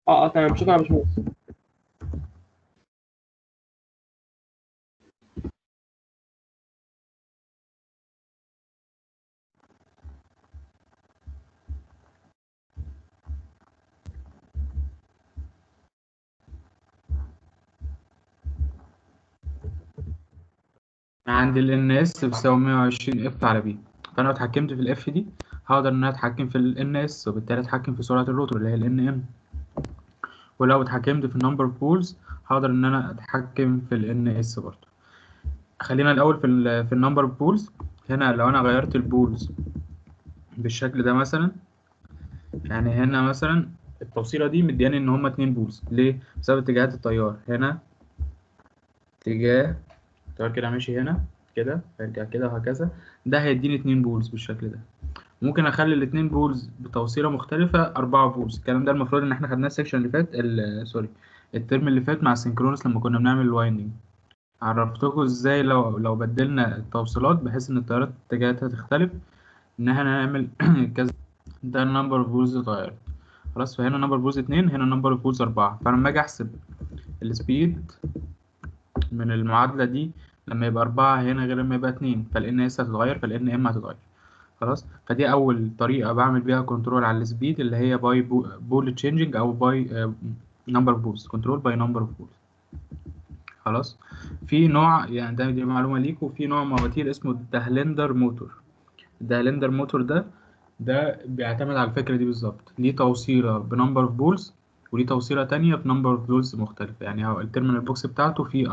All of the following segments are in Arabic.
تمام، شكرا يا باشمهندس. أنا عندي ال NS بتساوي 120 اف على بي، فانا لو اتحكمت في الاف دي هقدر ان انا اتحكم في ال NS وبالتالي اتحكم في سرعة الروتور اللي هي ال NM. ولو اتحكمت في النمبر بولز هقدر ان انا اتحكم في ال NS برضه. خلينا الاول في النمبر بولز. هنا لو انا غيرت البولز بالشكل ده مثلا، يعني هنا مثلا التوصيلة دي مدياني ان هما 2 بولز. ليه؟ بسبب اتجاهات التيار. هنا اتجاه التيار كده ماشي هنا كده، فيرجع كده وهكذا. ده هيديني 2 بولز بالشكل ده. ممكن اخلي الاتنين بولز بتوصيله مختلفه 4 بولز. الكلام ده المفروض ان احنا خدناه السكشن اللي فات، سوري، الترم اللي فات مع السynchronous لما كنا بنعمل الوايندنج. عرفتكم ازاي لو بدلنا التوصيلات بحيث ان التيارات اتجاهاتها تختلف، ان احنا نعمل كذا. ده النمبر اوف بولز اتغيرت خلاص. فهنا نمبر بولز 2، هنا نمبر اوف بولز 4. فانا لما اجي احسب السبيد من المعادله دي، لما يبقى 4 هنا غير لما يبقى 2، فالان اس هتتغير فالان ام هتتغير خلاص. فدي اول طريقه بعمل بيها كنترول على السبيد، اللي هي باي بول تشينجينج او باي نمبر اوف بولز، كنترول باي نمبر اوف بولز خلاص. في نوع، يعني دي معلومه ليكم، في نوع مواتير اسمه الدهلندر موتور. الدهلندر موتور ده بيعتمد على الفكره دي بالظبط. ليه توصيله بنمبر اوف بولز وليه توصيله تانية بنمبر اوف بولز مختلفه. يعني هو التيرمينال بوكس بتاعته فيه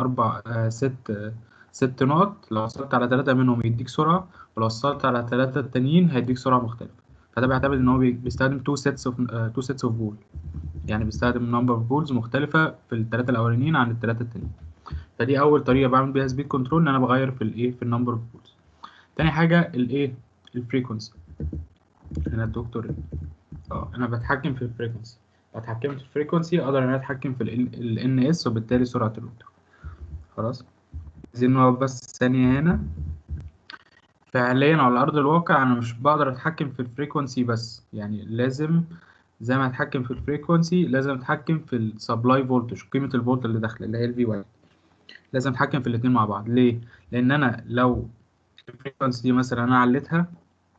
ست نقط. لو وصلت على 3 منهم يديك سرعة، ولو وصلت على 3 التانيين هيديك سرعة مختلفة. فده بيعتمد إن هو بيستخدم تو سيتس اوف بول، يعني بيستخدم نمبر اوف بولز مختلفة في التلاتة الأولانيين عن التلاتة التانيين. فدي أول طريقة بعمل بيها سبيد كنترول، إن أنا بغير في النمبر اوف بولز. تاني حاجة الفريكونسي. هنا الدكتور أنا بتحكم في الفريكونسي. لو اتحكمت في الفريكونسي أقدر إن أنا أتحكم في ال NS وبالتالي سرعة الروتور خلاص. عايزين نقف بس ثانية هنا. فعليا على أرض الواقع أنا مش بقدر أتحكم في الفريكونسي بس، يعني لازم زي ما أتحكم في الفريكونسي لازم أتحكم في السبلاي فولتج، قيمة الفولت اللي داخلة اللي هي الفي واي. لازم أتحكم في الاتنين مع بعض. ليه؟ لأن أنا لو الفريكونسي دي مثلا أنا عليتها،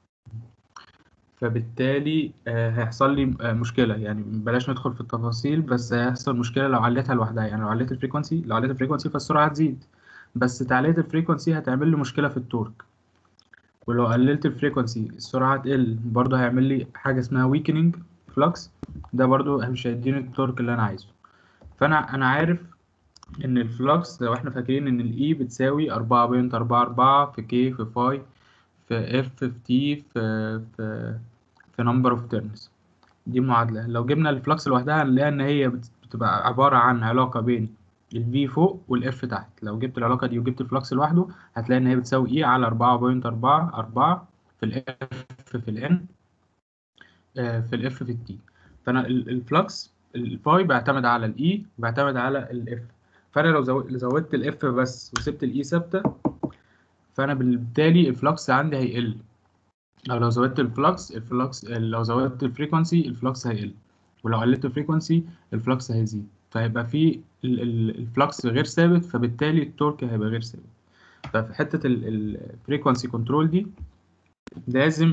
فبالتالي هيحصل لي مشكلة. يعني بلاش ندخل في التفاصيل، بس هيحصل مشكلة لو عليتها لوحدها. يعني لو عليت الفريكونسي فالسرعة هتزيد، بس تعلية الفريكونسي هتعمل لي مشكلة في التورك. ولو قللت الفريكونسي السرعة هتقل، برضه هيعمل لي حاجة اسمها ويكنينج فلكس. ده برضه مش هيديني التورك اللي أنا عايزه. فأنا عارف إن الفلكس، لو إحنا فاكرين إن الإي بتساوي 4.44 في كي في فاي في اف في تي في نمبر اوف تيرنز. دي معادلة. لو جبنا الفلكس لوحدها هنلاقي إن هي بتبقى عبارة عن علاقة بين الفي فوق والإف تحت. لو جبت العلاقة دي وجبت الفلكس لوحده هتلاقي إن هي بتساوي إي على 4.44 في الإف في الإن في الإف في التي. فأنا الفلكس الفاي بيعتمد على الإي وبيعتمد على الإف. فأنا لو زودت الإف بس وسبت الإي ثابتة، فأنا بالتالي الفلكس عندي هيقل. أو لو زودت الفلكس لو زودت الفريكونسي الفلكس هيقل، ولو قللت الفريكونسي الفلكس هيزيد. فهيبقى في الفلكس غير ثابت، فبالتالي التورك هيبقى غير ثابت. ففي حتة الفريكونسي كنترول دي لازم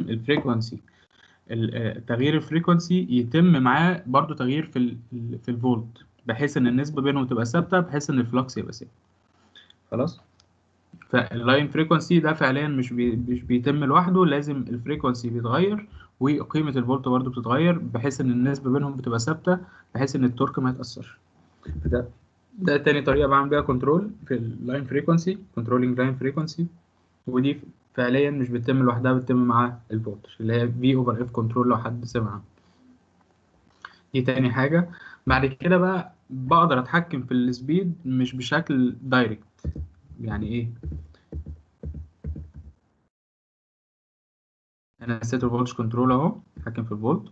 تغيير الفريكونسي يتم معاه برضو تغيير في الفولت، بحيث ان النسبة بينهم تبقى ثابتة، بحيث ان الفلكس يبقى ثابت خلاص. فاللاين فريكونسي ده فعليا مش بيتم لوحده، لازم الفريكونسي بيتغير وقيمة الفولت برضو بتتغير، بحيث ان النسبة بينهم بتبقى ثابتة، بحيث ان التورك ما يتأثرش. ده ده تاني طريقة بعمل بيها كنترول في اللاين فريكونسي، كنترولينج لاين فريكونسي. ودي فعليا مش بتتم لوحدها، بتتم مع الفولتج اللي هي في اوفر اف كنترول لو حد سمع. دي تاني حاجة. بعد كده بقى بقدر اتحكم في السبيد مش بشكل دايركت. يعني ايه؟ انا نسيت الفولتج كنترول اهو، اتحكم في الفولت.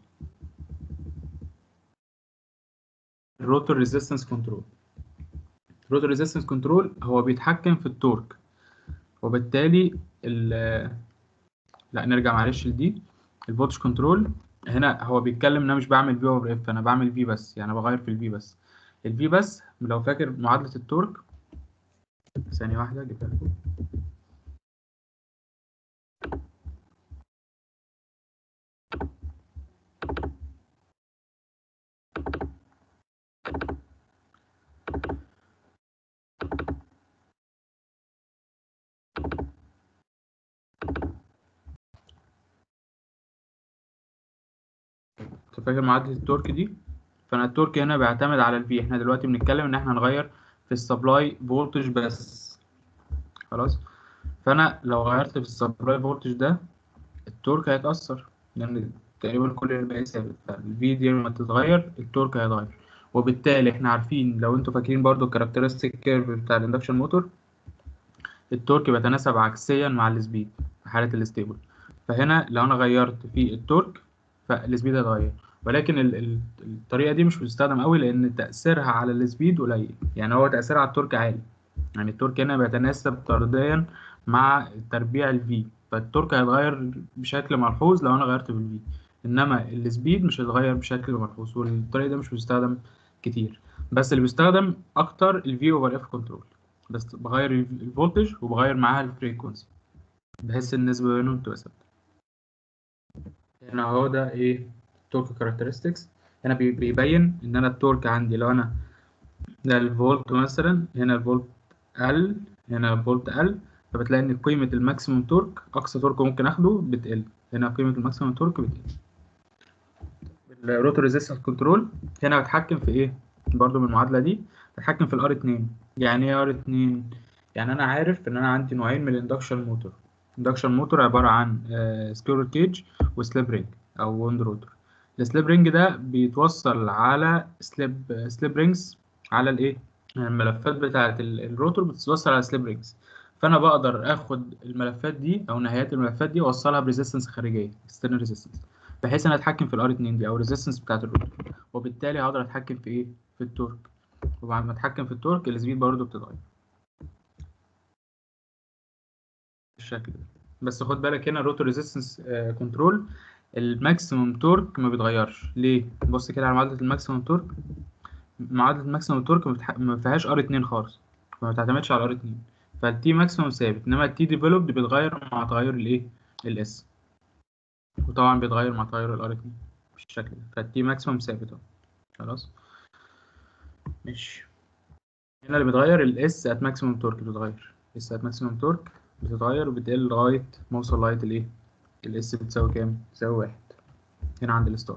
الروتور ريزيستنس كنترول. الروتور ريزيستنس كنترول هو بيتحكم في التورك، وبالتالي لا نرجع معلش لدي. الفولتج كنترول هنا هو بيتكلم ان انا مش بعمل في اوفر اف، انا بعمل في بس، يعني بغير في الفي بس. الفي بس لو فاكر معادلة التورك، ثانية واحدة اجيبها لكم. انت فاكر معادلة التورك دي؟ فانا التورك هنا بيعتمد على الفي. احنا دلوقتي بنتكلم ان احنا نغير في السبلاي فولتج بس، خلاص. فانا لو غيرت في السبلاي فولتج ده التورك هيتأثر، لان تقريبا كل الباقي ثابت، فالفي دي لما تتغير التورك هيتغير. وبالتالي احنا عارفين، لو انتوا فاكرين برضو الكاركترستيك كيرف بتاع الاندكشن موتور، التورك بيتناسب عكسيا مع السبيد في حالة الستيبل. فهنا لو أنا غيرت في التورك فالسبيد هيتغير، ولكن الطريقة دي مش بتستخدم قوي لأن تأثيرها على السبيد قليل. يعني هو تأثيرها على التورك عالي، يعني التورك هنا بيتناسب طرديا مع تربيع الفي، فالتورك هيتغير بشكل ملحوظ لو أنا غيرت في الفي، إنما السبيد مش هيتغير بشكل ملحوظ. والطريقة دي مش بتستخدم كتير، بس اللي بيستخدم أكتر الفي أوفر إف كنترول، بس بغير الفولتج وبغير معاها الفريكونسي بحيث النسبة بينهم تبقى ثابتة. هنا اهو ده ايه؟ تورك كاركترستكس. هنا بيبين ان انا التورك عندي لو انا ده الفولت مثلا، هنا الفولت قل، هنا الفولت قل، فبتلاقي ان قيمة الماكسيموم تورك، اقصى تورك ممكن اخده، بتقل. هنا قيمة الماكسيموم تورك بتقل. الروتور ريزيستنس كنترول هنا بتحكم في ايه؟ برضو من المعادلة دي بتحكم في الار 2. يعني ايه ار 2؟ يعني انا عارف ان انا عندي نوعين من الاندكشن موتور. الاندكشن موتور عبارة عن سكيورر كيج وسليب رينج او ووند روتور. السليب رينج ده بيتوصل على سليب رينجز على الايه، الملفات بتاعة الروتور بتتوصل على سليب رينجز. فانا بقدر اخد الملفات دي او نهايات الملفات دي واوصلها بريزيستنس خارجيه، external ريزيستنس، بحيث انا اتحكم في الار 2 دي او الريزيستنس بتاعت الروتور. وبالتالي هقدر اتحكم في ايه؟ في التورك. وبعد ما اتحكم في التورك السبيد برضه بتتغير بالشكل ده. بس خد بالك هنا الروتور ريزيستنس كنترول، الماكسيموم تورك ما بيتغيرش. ليه؟ بص كده على معادله الماكسيموم تورك. معادله الماكسيموم تورك ما فيهاش ار 2 خالص، فما بتعتمدش على ار 2. فالتي ماكسيموم ثابت، انما التي ديفلوبد بيتغير مع تغير الايه؟ الاس. وطبعا بيتغير مع تغير الار 2 بالشكل ده. فالتي ماكسيموم ثابت اهو، خلاص. ماشي. هنا اللي بيتغير الاس ات ماكسيموم تورك، بتتغير اس ات ماكسيموم تورك، بتتغير وبتقل لغايه ما اوصل لغايه الايه؟ الاس بتساوي كام؟ بتساوي 1 هنا عند الستارت.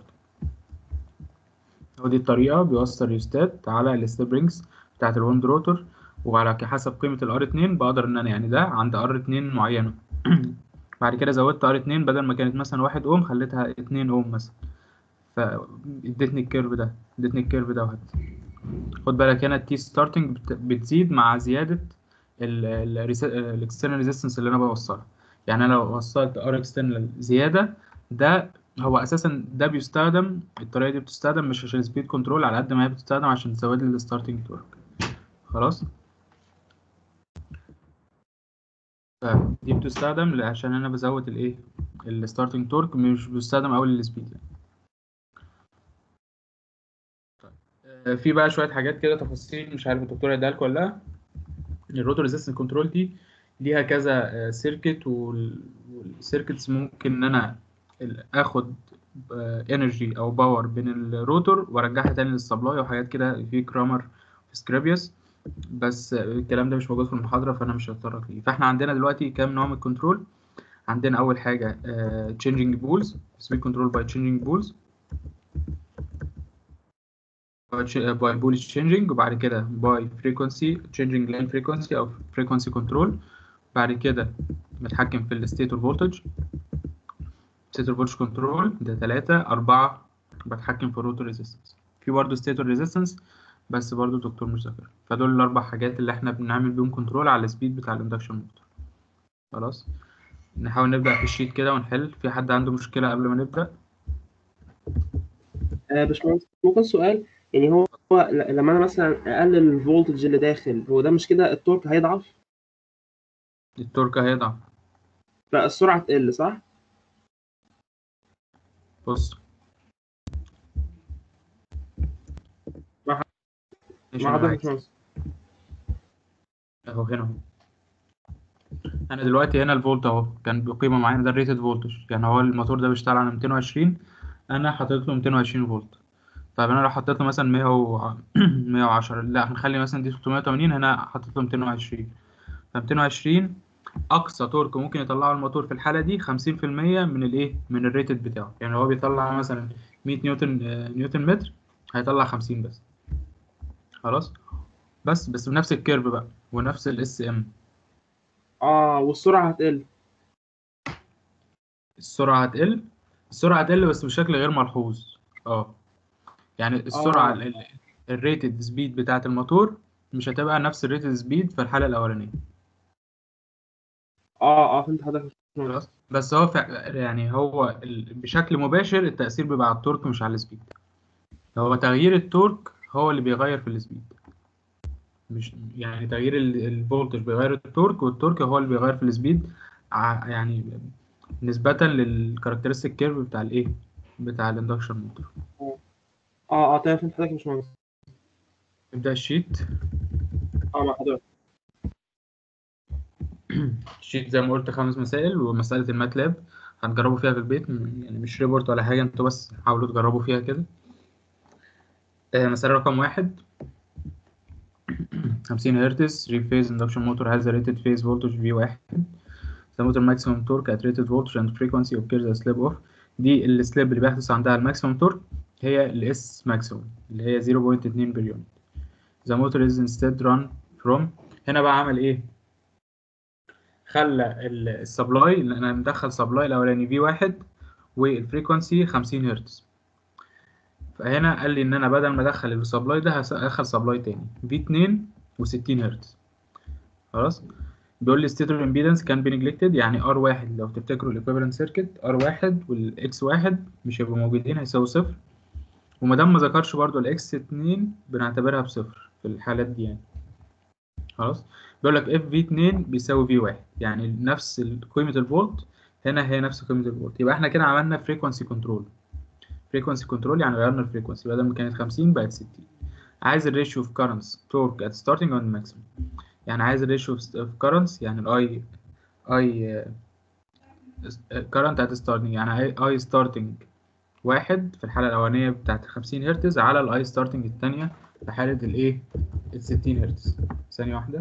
ودي الطريقه بيوصل ريستات على الستيب رينجز بتاعت الوند روتور، وعلى حسب قيمه الار 2 بقدر ان انا يعني ده عند ار 2 معينه بعد كده زودت ار 2، بدل ما كانت مثلا 1 اوم خليتها 2 اوم مثلا، فادتني الكيرف ده، ادتني الكيرف ده وهكذا. خد بالك هنا التي ستارتنج بتزيد مع زيادة الاكسترنال ريزيستنس اللي انا بوصلها. يعني انا لو وصلت ار اكسترنال زيادة، ده هو اساسا ده بيستخدم، الطريقة دي بتستخدم مش عشان سبيد كنترول على قد ما هي بتستخدم عشان تزود لي الستارتنج تورك، خلاص. فدي بتستخدم عشان انا بزود الايه، الستارتنج تورك، مش بيستخدم اول السبيد يعني. في بقى شوية حاجات كده تفاصيل مش عارف الدكتور هيديها لكم ولا لا. الروتور ريزيستنس كنترول دي ليها كذا سيركت، والسيركتس ممكن ان انا اخد انرجي او باور بين الروتور وارجعها تاني للسبلاي وحاجات كده في كرامر في سكرابيوس. بس الكلام ده مش موجود في المحاضرة فانا مش هتطرق ليه. فاحنا عندنا دلوقتي كام نوع من الكنترول؟ عندنا اول حاجة changing pools، speed control by changing pools، باي بول changing، وبعد كده باي frequency changing line frequency او frequency control. بعد كده بتحكم في الستيتور فولتج، ستيتور فولتج كنترول ده 3. 4 بتحكم في الروتور ريزيستنس، في برضه ستيتور ريزيستنس بس برضه الدكتور مش ذاكر. فدول الاربع حاجات اللي احنا بنعمل بيهم كنترول على السبيد بتاع الاندكشن موتور، خلاص. نحاول نبدأ في الشيت كده ونحل. في حد عنده مشكلة قبل ما نبدأ؟ باشمهندس ممكن سؤال؟ يعني هو لما انا مثلا اقلل الفولتج اللي داخل، هو ده مش كده التورك هيضعف؟ التورك هيضعف. لا السرعه تقل صح؟ بص ماشي مع انا حضرتك يا معاك. باشمهندس. اهو هنا اهو. انا دلوقتي هنا الفولت اهو كان بقيمه معينه، ده الريتد فولتج، يعني هو الموتور ده بيشتغل على 220، انا حطيت له 220 فولت. طيب انا لو حطيت له مثلا 100 110، لا هنخلي مثلا دي 380، هنا حطيت له 220. ف 220 اقصى تورك ممكن يطلعه الموتور في الحاله دي 50% من الايه، من الريتد بتاعه. يعني هو بيطلع مثلا 100 نيوتن نيوتن متر، هيطلع 50 بس. خلاص. بس بنفس الكيرف بقى ونفس الاس ام. والسرعة هتقل. السرعه هتقل. السرعه هتقل بس بشكل غير ملحوظ. اه يعني السرعه اه الريتد سبيد بتاعه الموتور مش هتبقى نفس الريتد سبيد في الحاله الاولانيه. فهمت حضرتك يا باشمهندس. خلاص. بس هو يعني هو بشكل مباشر التأثير بيبقى على التورك مش على السبيد. هو تغيير التورك هو اللي بيغير في السبيد، مش يعني تغيير الفولتج بيغير التورك، والتورك هو اللي بيغير في السبيد. يعني نسبة للكاركترستيك كيرف بتاع الايه، بتاع الاندكشن موتور. اه تمام، فهمت حضرتك يا باشمهندس. نبدأ الشيت. مع حضرتك. الشيت زي ما قلت 5 مسائل، ومسألة الماتلاب هتجربوا فيها في البيت، يعني مش ريبورت ولا حاجة، انتوا بس حاولوا تجربوا فيها كده. مسألة رقم 1: 50 هرتز 3 phase induction motor has a rated phase voltage V1. The motor maximum torque at rated voltage and frequency occurs as slip off. دي السليب اللي بيحدث عندها الماكسيمم تورك هي الاس ماكسيمم اللي هي 0.2 بليون. The motor is instead run from. هنا بقى عمل ايه؟ خلى السبلاي، اللي انا مدخل سبلاي الاولاني V1 والفريكونسي 50 هرتز. فهنا قال لي ان انا بدل ما ادخل السبلاي ده هدخل سبلاي تاني V2 و60 هرتز. خلاص. بيقول لي stator impedance can be neglected، يعني R1 لو تفتكروا الايكويفالنت سيركت R1 والX1 مش هيبقوا موجودين، هيساوي صفر. وما دام ما ذكرش برضو الX2 بنعتبرها بصفر في الحالات دي يعني. خلاص. بيقول لك اف في 2 بيساوي في 1، يعني نفس قيمة الفولت هنا هي نفس قيمة الفولت. يبقى احنا كده عملنا فريكونسي كنترول. فريكونسي كنترول يعني غيرنا الفريكونسي، بدل ما كانت 50 بقت 60. عايز الريشيو اوف كارنتس تورك ات ستارتنج اند ماكسيمم، يعني عايز الريشيو اوف كارنتس، يعني اي current at starting، يعني اي starting 1 في الحالة الأولانية بتاعت 50 هرتز على الاي starting التانية في حالة الايه 60 هرتز. ثانية واحدة.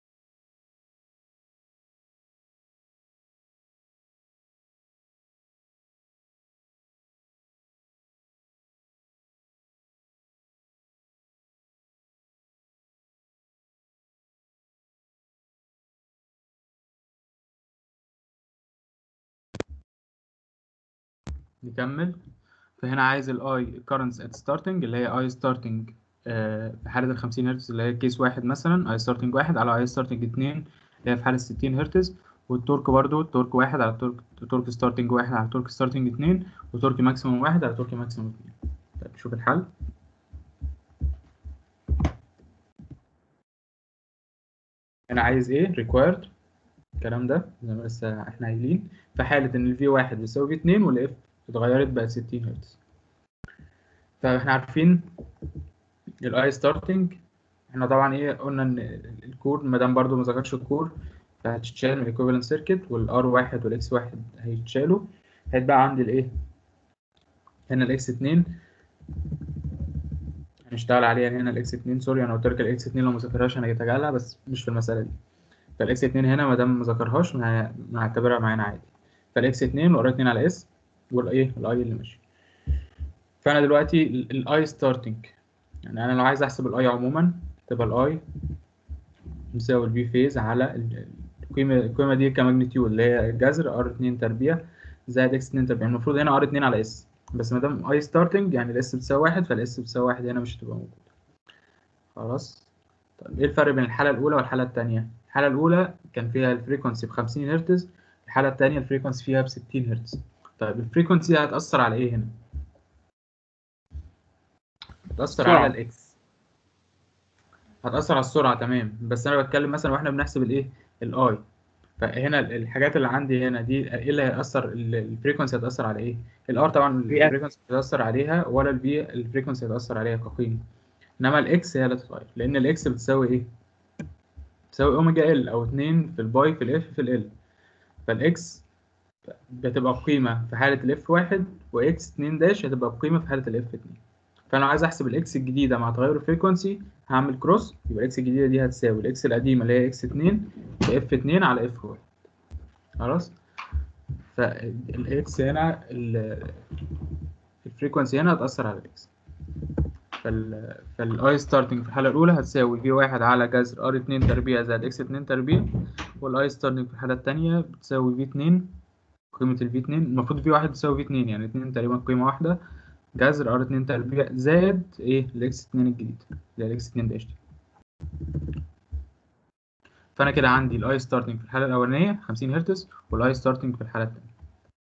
نكمل. فهنا عايز الاي currents at starting اللي هي اي starting في حالة 50 هرتز اللي هي كيس 1 مثلا، اي starting 1 على اي starting 2 اللي هي في حالة 60 هرتز. والتورك برضو تورك 1 على تورك ستارتنج 1 على تورك ستارتنج 2، وتورك ماكسيموم 1 على تورك ماكسيموم 2. طيب شوف الحل. هنا عايز ايه required الكلام ده زي ما لسه احنا قايلين، في حالة ان الفي 1 بيساوي في 2 والاف اتغيرت بقت 60 هرتز. فاحنا عارفين الاي ستارتنج، احنا طبعا ايه قلنا ان الكور ما دام برضه ما ذكرش الكور فهتتشال من الايكوفالنت سيركت، والار 1 والاكس 1 هيتشالوا. هيتبقى عندي الايه هنا الاكس 2 هنشتغل عليها. هنا الاكس 2 سوري انا قلت لك الاكس 2 لو ما ذكرهاش انا هتجاهلها بس مش في المساله دي. فالاكس 2 هنا ما دام ما ذكرهاش هنعتبرها معانا عادي. فالاكس 2 وقرا 2 على اس والايه الاي اللي ماشي. فانا دلوقتي الاي ستارتنج، يعني انا لو عايز احسب الاي عموما تبقى الاي بيساوي البي فيز على القيمه دي كماجنتيود اللي هي جذر ار 2 تربيع زائد اكس 2 تربيع. المفروض هنا ار 2 على اس، بس ما دام اي ستارتنج يعني الاس بتساوي 1 فالاس بتساوي 1 هنا مش هتبقى موجوده. خلاص. طيب ايه الفرق بين الحاله الاولى والحاله الثانيه؟ الحاله الاولى كان فيها الفريكونسي ب 50 هرتز، الحاله الثانيه الفريكونسي فيها ب 60 هرتز. طيب الفريكونسي هتاثر على ايه هنا؟ هتاثر على السرعة. الاكس، هتاثر على السرعه تمام. بس انا بتكلم مثلا واحنا بنحسب الايه الاي. فهنا الحاجات اللي عندي هنا دي ايه اللي هيأثر؟ الفريكونسي هتأثر على ايه؟ الار طبعا في الفريكونسي هتأثر عليها، ولا الفي الفريكونسي هتأثر عليها كقيمة. انما الاكس هي اللي تتغير، لان الاكس بتساوي ايه؟ بتساوي اوميجا ال، او 2 في الباي في الاف في ال. فالاكس بتبقى بقيمه في حاله الاف 1، واكس 2 داش هتبقى بقيمه في حاله الاف 2. فانا عايز احسب الاكس الجديده مع تغير الفريكونسي، هعمل كروس، يبقى الاكس الجديده دي هتساوي الاكس القديمه اللي هي اكس 2 في اف 2 على اف 1. خلاص. فالاكس هنا الفريكونسي هنا هتأثر على الاكس. فالاي ستارتنج في الحالة الأولى هتساوي في 1 على جذر ار 2 تربيع زائد اكس 2 تربيع، والاي ستارتنج في الحالة التانية بتساوي في 2، قيمة الفي 2 المفروض في 1 تساوي في 2، يعني 2 تقريبا قيمة واحدة، جذر ار 2 تربيع زائد ايه الاكس 2 الجديد اللي هي الاكس 2 داش دي. فأنا كده عندي الاي ستارتنج في الحالة الأولانية 50 هرتز، والاي ستارتنج في الحالة التانية.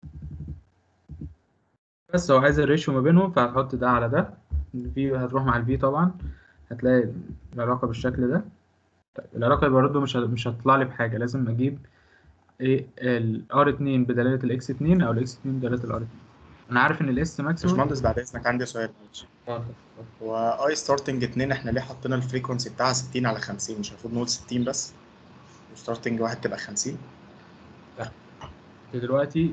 بس هو عايز الريشيو ما بينهم، فهتحط ده على ده، الفي هتروح مع الفي طبعا، هتلاقي العلاقة بالشكل ده. طيب العلاقة برضه مش هتطلع لي بحاجة، لازم أجيب إيه ال R2 بدلالة ال X2 أو ال X2 بدلالة ال R2. أنا عارف إن ال S ماكسيموم. باشمهندس بعد اذنك عندي سؤال. هو اي ستارتنج 2 احنا ليه حطينا الفريكونسي بتاعها 60 على 50؟ مش المفروض نقول 60 بس وستارتنج واحد تبقى 50؟ لا دلوقتي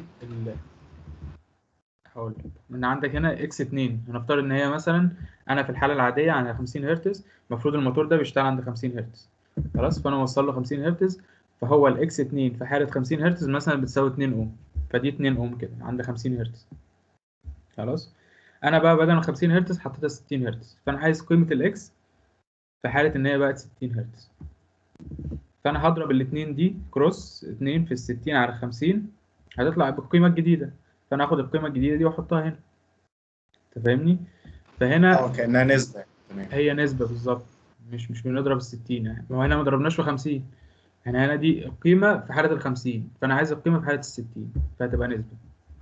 هقول لك ان عندك هنا X2، هنفترض ان هي مثلا انا في الحاله العاديه على 50 هرتز، المفروض الموتور ده بيشتغل عند 50 هرتز. خلاص. فانا موصل له 50 هرتز، فهو ال X2 في حاله 50 هرتز مثلا بتساوي 2 اوم، فدي 2 اوم كده عند 50 هرتز. خلاص. انا بقى بدل ما 50 هرتز حطيتها 60 هرتز، فانا عايز قيمه الاكس في حاله ان هي بقت 60 هرتز. فانا هضرب الاثنين دي كروس 2 في ال 60 على 50 هتطلع بالقيمه الجديده، فانا هاخد القيمه الجديده دي واحطها هنا. انت فاهمني؟ فهنا كانها نسبه. تمام. هي نسبه بالظبط، مش بنضرب ال 60 يعني، هو هنا ما ضربناش في 50، هنا دي القيمه في حاله ال 50، فانا عايز القيمه في حاله ال 60، فهتبقى نسبه.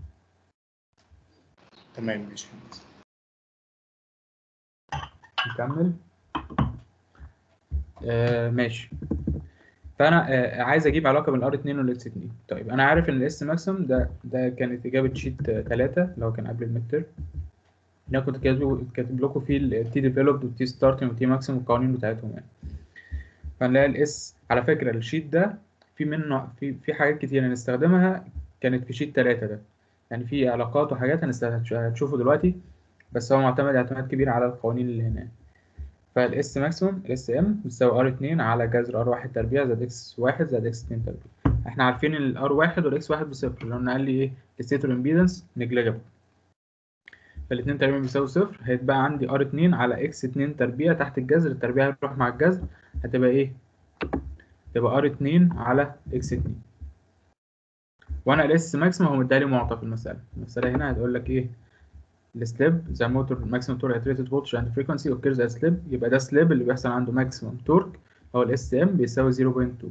تمام ماشي. نكمل. ماشي. فانا عايز اجيب علاقه بين الار 2 والاكس 2. طيب انا عارف ان الاس ماكسيمم ده كانت اجابه شيت 3 اللي هو كان قبل الميد تيرم، انا كنت كاتب لكم فيه التي ديفلوبد والتي ستارتنج والتي ماكسيمم والقوانين بتاعتهم يعني. فنلاقي الاس على فكره الشيت ده في منه في حاجات كتير هنستخدمها كانت في شيت 3 ده، يعني في علاقات وحاجات هتشوفوا دلوقتي، بس هو معتمد اعتماد كبير على القوانين اللي هنا. فالاس ماكسيموم الاس ام بتساوي ار 2 على جذر ار 1 تربيع زائد اكس 1 زائد اكس 2 تربيع. احنا عارفين ان الار 1 والاكس 1 بصفر، لو قال لي ايه الستيتور امبيدنس نجليجبل، فالاثنين تقريبا بيساوي صفر، هيتبقى عندي ار 2 على اكس 2 تربيع تحت الجذر، التربيع هتروح مع الجذر هتبقى ايه؟ تبقى ار 2 على اكس 2. وانا الاس ماكسيموم هو مديها لي معطى في المساله هنا هتقول لك ايه؟ السليب ذا موتور ماكسيمم تورك ات ريتد فولتج اند فريكونسي اوكيرز از سليب، يبقى ده سليب اللي بيحصل عنده ماكسيمم تورك هو الاس ام بيساوي 0.2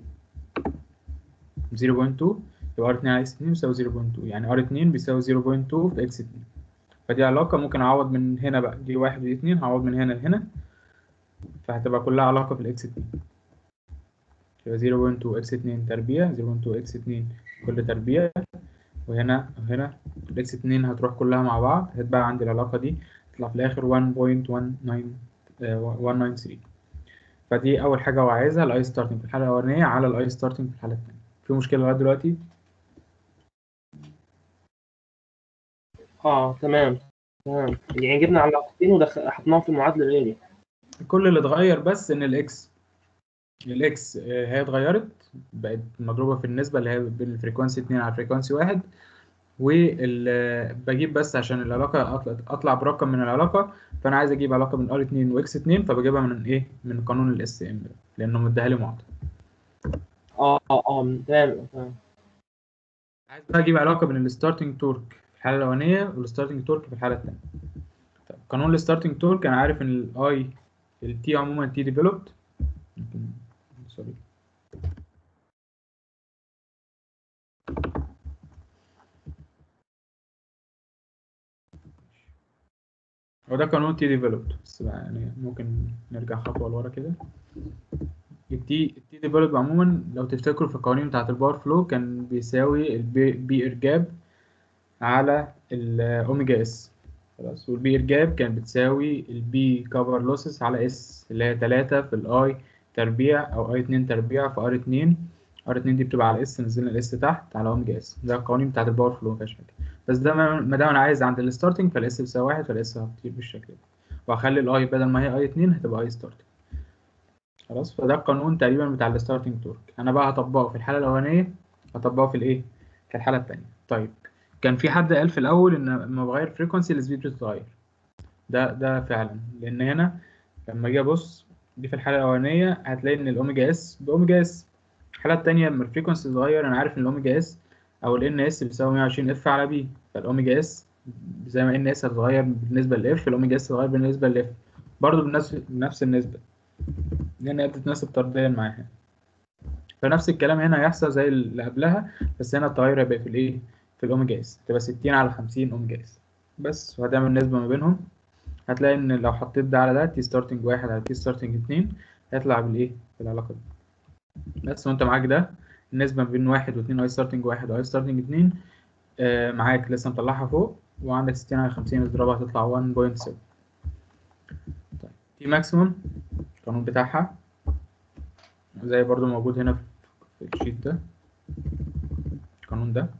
0.2 يبقى ار 2 على اكس 2 بيساوي 0.2، يعني ار 2 بيساوي 0.2 في اكس 2. فدي علاقه ممكن اعوض من هنا بقى، دي 1 ودي 2 هعوض من هنا لهنا، فهتبقى كلها علاقه في الاكس 2، يبقى 0.2 اكس 2 تربيع 0.2 اكس 2 كل تربيع، وهنا الاكس 2 هتروح كلها مع بعض، هتبقى عندي العلاقه دي تطلع في الاخر 1.193. فدي اول حاجه هو عايزها الاي ستارتنج في الحاله الاولانيه على الاي ستارتنج في الحاله الثانيه. في مشكله لغايه دلوقتي؟ تمام يعني جبنا علاقتين حطيناهم في المعادله الايه. كل اللي اتغير بس ان الاكس هي اتغيرت بقت مضروبه في النسبه اللي هي بالفريكوانسي 2 على فريكوانسي 1، بجيب بس عشان العلاقه اطلع برقم من العلاقه، فانا عايز اجيب علاقه بين ار 2 واكس 2، فبجيبها من ايه؟ من قانون الاس ام لانه مديها لي معطى. تمام. عايز بقى اجيب علاقه بين الستارتنج تورك في الحاله الاولانيه والستارتنج تورك في الحاله الثانيه. طيب قانون الستارتنج تورك انا عارف ان الاي التي عموما تي ديفلوبد، سوري هو ده قانون تي ديفلوبد، بس بقى يعني ممكن نرجع خطوه لورا كده. التي ديفلوبد عموما لو تفتكروا في القوانين بتاعه الباور فلو كان بيساوي البي ارجاب على الاوميجا اس. خلاص. والبي إرجاب كانت بتساوي البي كفر لوسز على اس اللي هي 3 في الاي تربيع او اي 2 تربيع في ار 2. ار 2 دي بتبقى على اس، نزلنا الاس تحت على اوميجا اس. ده القوانين بتاعت الباور فلو مفيهاش حاجه. بس ده ما دام انا عايز عند الستارتنج فالاس بتساوي 1 فالاس هتطير بالشكل ده، وهخلي الاي بدل ما هي اي 2 هتبقى اي ستارتنج. خلاص. فده القانون تقريبا بتاع الستارتنج تورك. انا بقى هطبقه في الحاله الاولانيه، هطبقه في الايه، في الحاله الثانيه. طيب كان في حد قال في الاول ان لما بغير فريكونسي السبيد بتتغير. ده فعلا، لان هنا لما اجي ابص دي في الحاله الاولانيه هتلاقي ان الاوميجا اس باوميجا اس. الحاله الثانيه لما الفريكونسي اتغير انا عارف ان الاوميجا اس او الان اس بيساوي 120 اف على بي، فالاوميجا اس زي ما ان اس هتتغير بالنسبه لاف الاوميجا اس هتتغير بالنسبه لاف برضه بنفس النسبه، لان هي بتتناسب طرديا معاها. فنفس الكلام هنا هيحصل زي اللي قبلها، بس هنا التغير هيبقى في الايه، في الاوميجا اس تبقى 60 على 50 اوميجا اس بس، وهتعمل نسبه ما بينهم. هتلاقي ان لو حطيت ده على ده تي ستارتنج 1 على تي ستارتنج 2 هيطلع بالايه، بالعلاقه دي بس. وانت معاك ده النسبه ما بين 1 و2 اي ستارتنج 1 واي ستارتنج 2 معاك لسه مطلعها فوق، وعندك 60 على 50 اضربها هتطلع 1.7. طيب تي ماكسيموم القانون بتاعها زي برضو موجود هنا في الشيت ده، القانون ده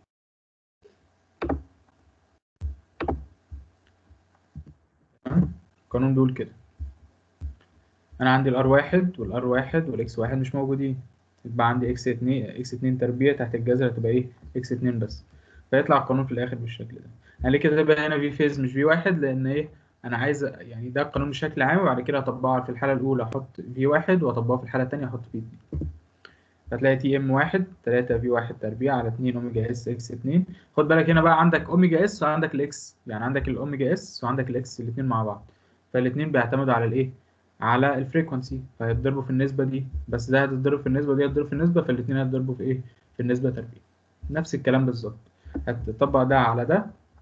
القانون بيقول كده. انا عندي الار واحد والار واحد والاكس واحد مش موجودين، يبقى عندي اكس 2 تربيع تحت الجذر هتبقى ايه، اكس 2 بس، فيطلع القانون في الاخر بالشكل ده. يعني ليه كده تبقى هنا في فيز مش في واحد، لان ايه، انا عايز يعني ده القانون بشكل عام، وبعد كده اطبقه في الحاله الاولى احط في واحد، واطبقه في الحاله الثانيه احط في 2. فتلاقي تي ام واحد 3 في واحد تربيع على 2 اوميجا اس اكس 2. خد بالك هنا بقى عندك اوميجا اس وعندك الاكس، يعني عندك الاوميجا اس وعندك الاكس الاثنين مع بعض، فالاثنين بيعتمدوا على الايه، على الفريكونسي، فهيتضربوا في النسبه دي، بس ده هتتضرب في النسبه دي هتضرب في النسبه، فالاثنين هيتضربوا في ايه، في النسبه تربيع. نفس الكلام بالظبط، هتطبق ده على ده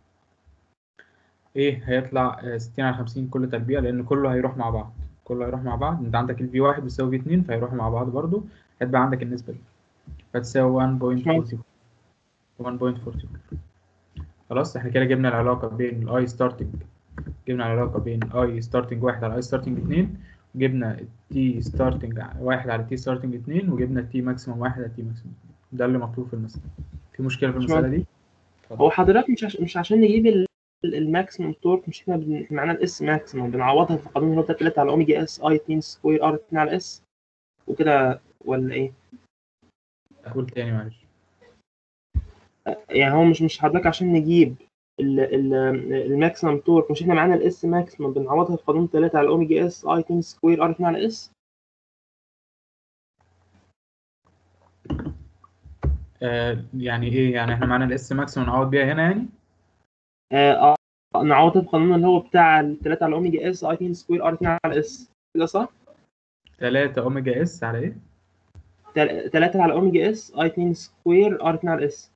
ايه، هيطلع 60 على 50 كل تربيع، لان كله هيروح مع بعض، كله هيروح مع بعض. انت عندك الفي 1 بيساوي في 2 فهيروحوا مع بعض برضو، هتبقى عندك النسبه دي فتساوي 1.44. 1.44. خلاص احنا كده جبنا العلاقة بين الاي ستارتنج، جبنا العلاقة بين اي ستارتنج 1 على اي ستارتنج 2، وجبنا التي ستارتنج 1 على تي ستارتنج 2، وجبنا التي ماكسيموم 1 على تي ماكسيموم. ده اللي مطلوب في المسألة. في مشكلة في المسألة دي؟ اتفضل. هو حضرتك مش عشان نجيب الماكسيمم تورك، مش احنا معانا الاس ماكسيمم بنعوضها في قانون اللي هو 3 على اوميجا اس اي 2 سكوير ار 2 على اس وكده ولا ايه؟ اقول تاني معلش. يعني هو مش حضرتك عشان نجيب الماكسيمم تورك، مش احنا معانا الاس ماكسيمم بنعوضها في قانون 3 على اوميجا اس اي 2 سكوير ار 2 على اس؟ يعني ايه، يعني احنا معانا الاس ماكسيموم نعوض بيها هنا يعني؟ نعوضها في قانون اللي هو بتاع 3 على اوميجا اس اي 2 سكوير ار 2 على اس كده صح؟ 3 اوميجا اس على ايه؟ 3 على اوميجا اس اي 2 سكوير ار 2 على اس.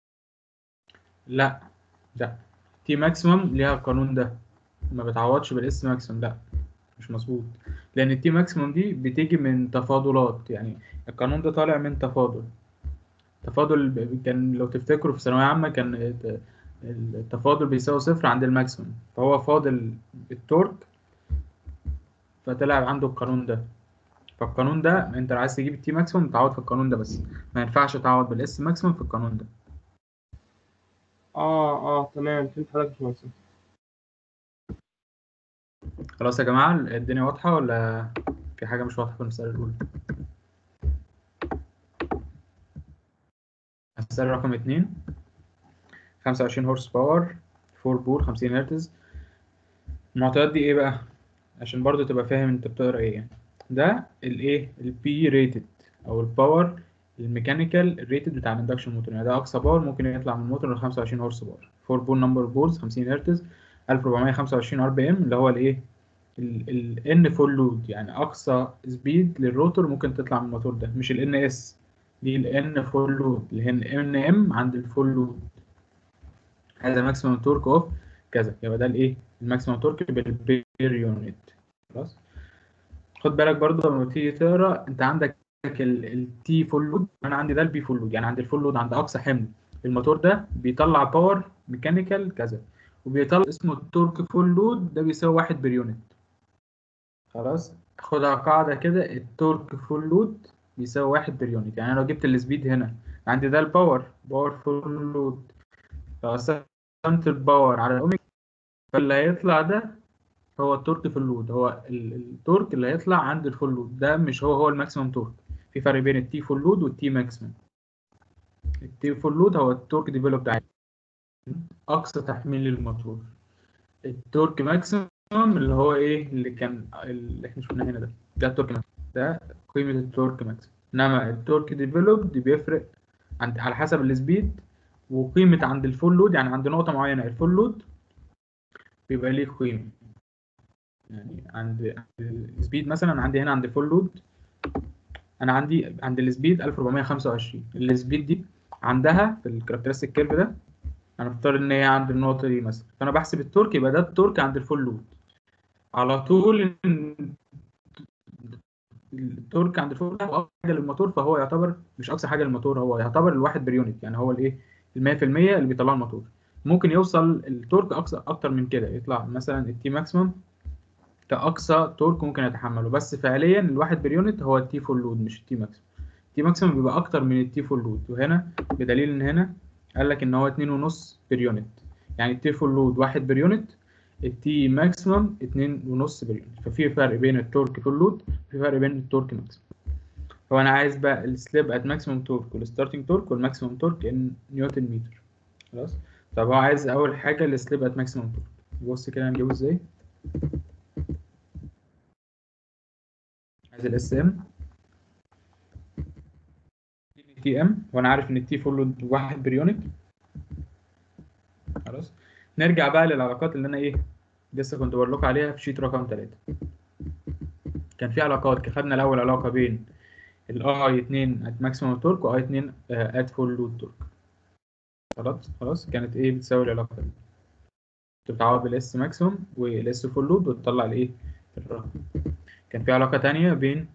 لا لا، تي ماكسيموم ليها القانون ده، ما بتعوضش بالاس ماكسيموم، لا مش مظبوط، لان التي ماكسيموم دي بتيجي من تفاضلات، يعني القانون ده طالع من تفاضل. كان لو تفتكروا في ثانوية عامة كان التفاضل بيساوي صفر عند الماكسيموم، فهو فاضل التورك فطلع عنده القانون ده. فالقانون ده انت لو عايز تجيب التي ماكسيموم تعوض في القانون ده بس، ما ينفعش تعوض بالاس ماكسيموم في القانون ده. تمام فهمت حضرتك يا باشمهندس. خلاص يا جماعة الدنيا واضحة ولا في حاجة مش واضحة في المسألة الأولى؟ المسألة رقم 2، 25 هورس باور 4 بول 50 هرتز. المعطيات دي ايه بقى عشان برضو تبقى فاهم انت بتقرا ايه يعني. ده الايه، البي ريتد او الباور الميكانيكال ريتد بتاع الاندكشن موتور، يعني ده اقصى باور ممكن يطلع من الموتور ل 25 هورس باور. 4 بول نمبر بولز 50 هرتز 1425 ار بي ام، اللي هو الايه، الان فول لود، يعني اقصى سبيد للروتور ممكن تطلع من الموتور ده، مش الان اس، دي الان فول لود اللي هي الان ام عند الفول لود. هذا ماكسيمم تورك اوف كذا، يبقى ده الايه، الماكسيمم تورك بالبير يونت. خلاص. خد بالك برضه لما تيجي تقرا انت عندك التي فول لود، انا عندي ده البي فول لود، يعني عند الفول لود عند اقصى حمل الموتور ده بيطلع باور ميكانيكال كذا، وبيطلع اسمه التورك فول لود، ده بيساوي 1 بير يونت. خلاص، خدها قاعدة كده، التورك فول لود بيساوي 1 بير يونت. يعني أنا لو جبت السبيد هنا، عندي ده باور فول لود، لو قسمت الباور على الأوميجا، فاللي هيطلع ده هو التورك في اللود. هو التورك اللي هيطلع عند الفول لود ده مش هو الماكسيمم تورك. في فرق بين التي فول لود والتي ماكسيمم. التي فول لود هو التورك ديفلوبد عادي، اقصى تحميل للموتور. التورك ماكسيمم اللي هو ايه، اللي احنا شفناه هنا، ده التورك ماكسيمم، ده قيمه التورك ماكسيمم. انما التورك ديفلوبد بيفرق على حسب السبيد وقيمه عند الفول لود. يعني عند نقطه معينه الفول لود بيبقى ليه قيمه. يعني عند السبيد مثلا، عندي هنا عند الفول لود، انا عند السبيد 1425. السبيد دي عندها في الكاركترستيك كيرف ده، انا افترض ان هي عند النقطه دي مثلا، فانا بحسب التورك، يبقى ده التورك عند الفول لود على طول. التورك عند الفول لود هو اقصى حاجه للموتور، فهو يعتبر مش اقصى حاجه للموتور، هو يعتبر الواحد بير يونت. يعني هو الايه، ال 100% اللي بيطلعه الموتور. ممكن يوصل التورك اقصى اكتر من كده، يطلع مثلا التي ماكسيمم كأقصى تورك ممكن يتحمله، بس فعليا الواحد بير يونت هو التي فول لود مش التي ماكسيمم. التي ماكسيمم بيبقى أكتر من التي فول لود، وهنا بدليل إن هنا قال لك إن هو 2.5 بير يونت. يعني التي فول لود 1 بير يونت، التي ماكسيمم 2.5 بير يونت. ففي فرق بين التورك فول لود، في فرق بين التورك ماكسيمم. هو أنا عايز بقى السليب ات ماكسيمم تورك والستارتنج تورك والماكسيمم تورك إن نيوتن متر. خلاص. طب هو عايز أول حاجة السليب ات ماكسيمم تورك. بص كده هنجيبه إزاي. عايز الاس ام تي ام، وانا عارف ان التي فول لود 1 بير يونت. خلاص، نرجع بقى للعلاقات اللي انا لسه كنت بقول لكم عليها في شيت رقم 3. كان في علاقات، خدنا الاول علاقه بين الاي 2 ات ماكسيمم تورك واي 2 ات فول لود تورك. خلاص كانت بتساوي العلاقه دي، بتتعوض بالاس ماكسيمم والاس فول لود وتطلع الرقم. كان في علاقه تانية بين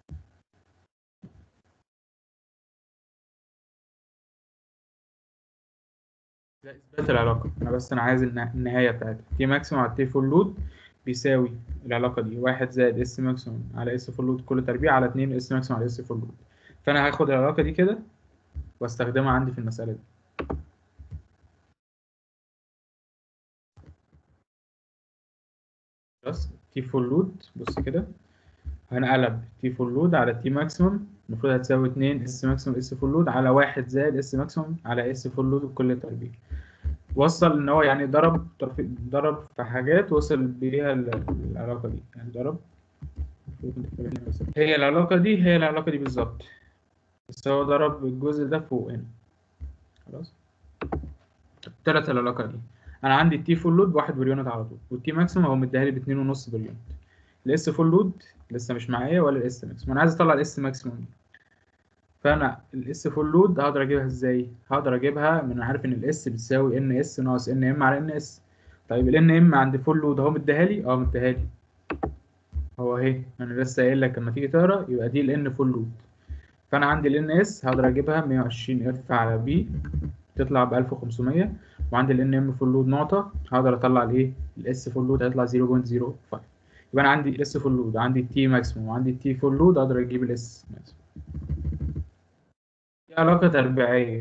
ده اثبات العلاقه، انا عايز النهايه بتاعتها. تي ماكسيمم على تي فول لود بيساوي العلاقه دي 1 زائد اس ماكسيمم على اس فول لود كل تربيع على 2 اس ماكسيمم على اس فول لود. فانا هاخد العلاقه دي كده واستخدمها عندي في المساله دي. بس تي فول لود، بص كده، هنقلب تي فول لود على تي ماكسيمم، المفروض هتساوي 2 اس ماكسيمم اس فول لود على 1 زائد اس ماكسيمم على اس فول لود كل تربيع. وصل ان هو يعني ضرب في حاجات وصل بيها العلاقه دي، يعني ضرب. هي العلاقة دي بالظبط، بس هو ضرب الجزء ده فوق هنا. خلاص، طلعت العلاقة دي. أنا عندي التي فول لود بواحد بير يونت على طول، والتي ماكسيمم هو مديها لي باتنين ونص بير يونت. الاس فول لود لسه مش معايا ولا الاس ماكسيمم، أنا عايز أطلع الاس ماكسيمم دي. فأنا الاس فول لود هقدر أجيبها إزاي؟ هقدر أجيبها من، عارف إن الاس بتساوي ان اس ناقص ان ام على ان اس. طيب الان ام عند فول لود أهو مديها لي، مديها لي هو اهي، أنا لسه قايل لك لما تيجي تقرا يبقى دي الان فول لود. فانا عندي ال NS هقدر اجيبها 120 اف على بي تطلع ب 1500، وعندي ال NM فول لود نقطة هقدر اطلع الاس فول لود هيطلع 0.05. يبقى انا عندي الاس فول لود، عندي التي ماكسيموم، وعندي التي فول لود، اقدر اجيب الاس ماكسيموم. دي علاقة تربيعية.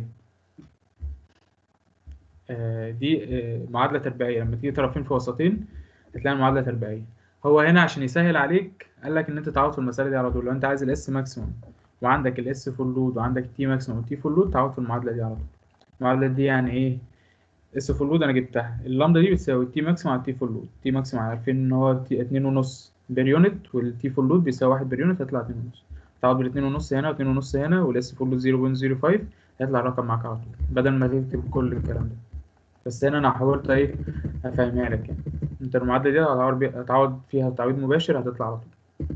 دي معادلة تربيعية، لما تيجي طرفين في وسطين هتلاقي المعادلة تربيعية. هو هنا عشان يسهل عليك قال لك ان انت تعوض في المسألة دي على طول. لو انت عايز الاس ماكسيموم وعندك الاس فول لود وعندك التي ماكسيموم والتي فول لود، تعوض في المعادلة دي على طول. المعادلة دي يعني ايه؟ اس فول لود انا جبتها، اللامدا دي بتساوي التي ماكسيموم على التي فول لود. التي ماكسيموم عارفين ان هو 2.5 بير يونت، والتي فول لود بيساوي 1 بير يونت، هيطلع 2.5. تعوض بال 2.5 هنا و2.5 هنا، والاس فول لود 0.05، هيطلع الرقم معاك على طول بدل ما تكتب كل الكلام ده. بس هنا انا حاولت افهمها لك. يعني انت المعادله دي هتعوض فيها تعويض مباشر، هتطلع على طول.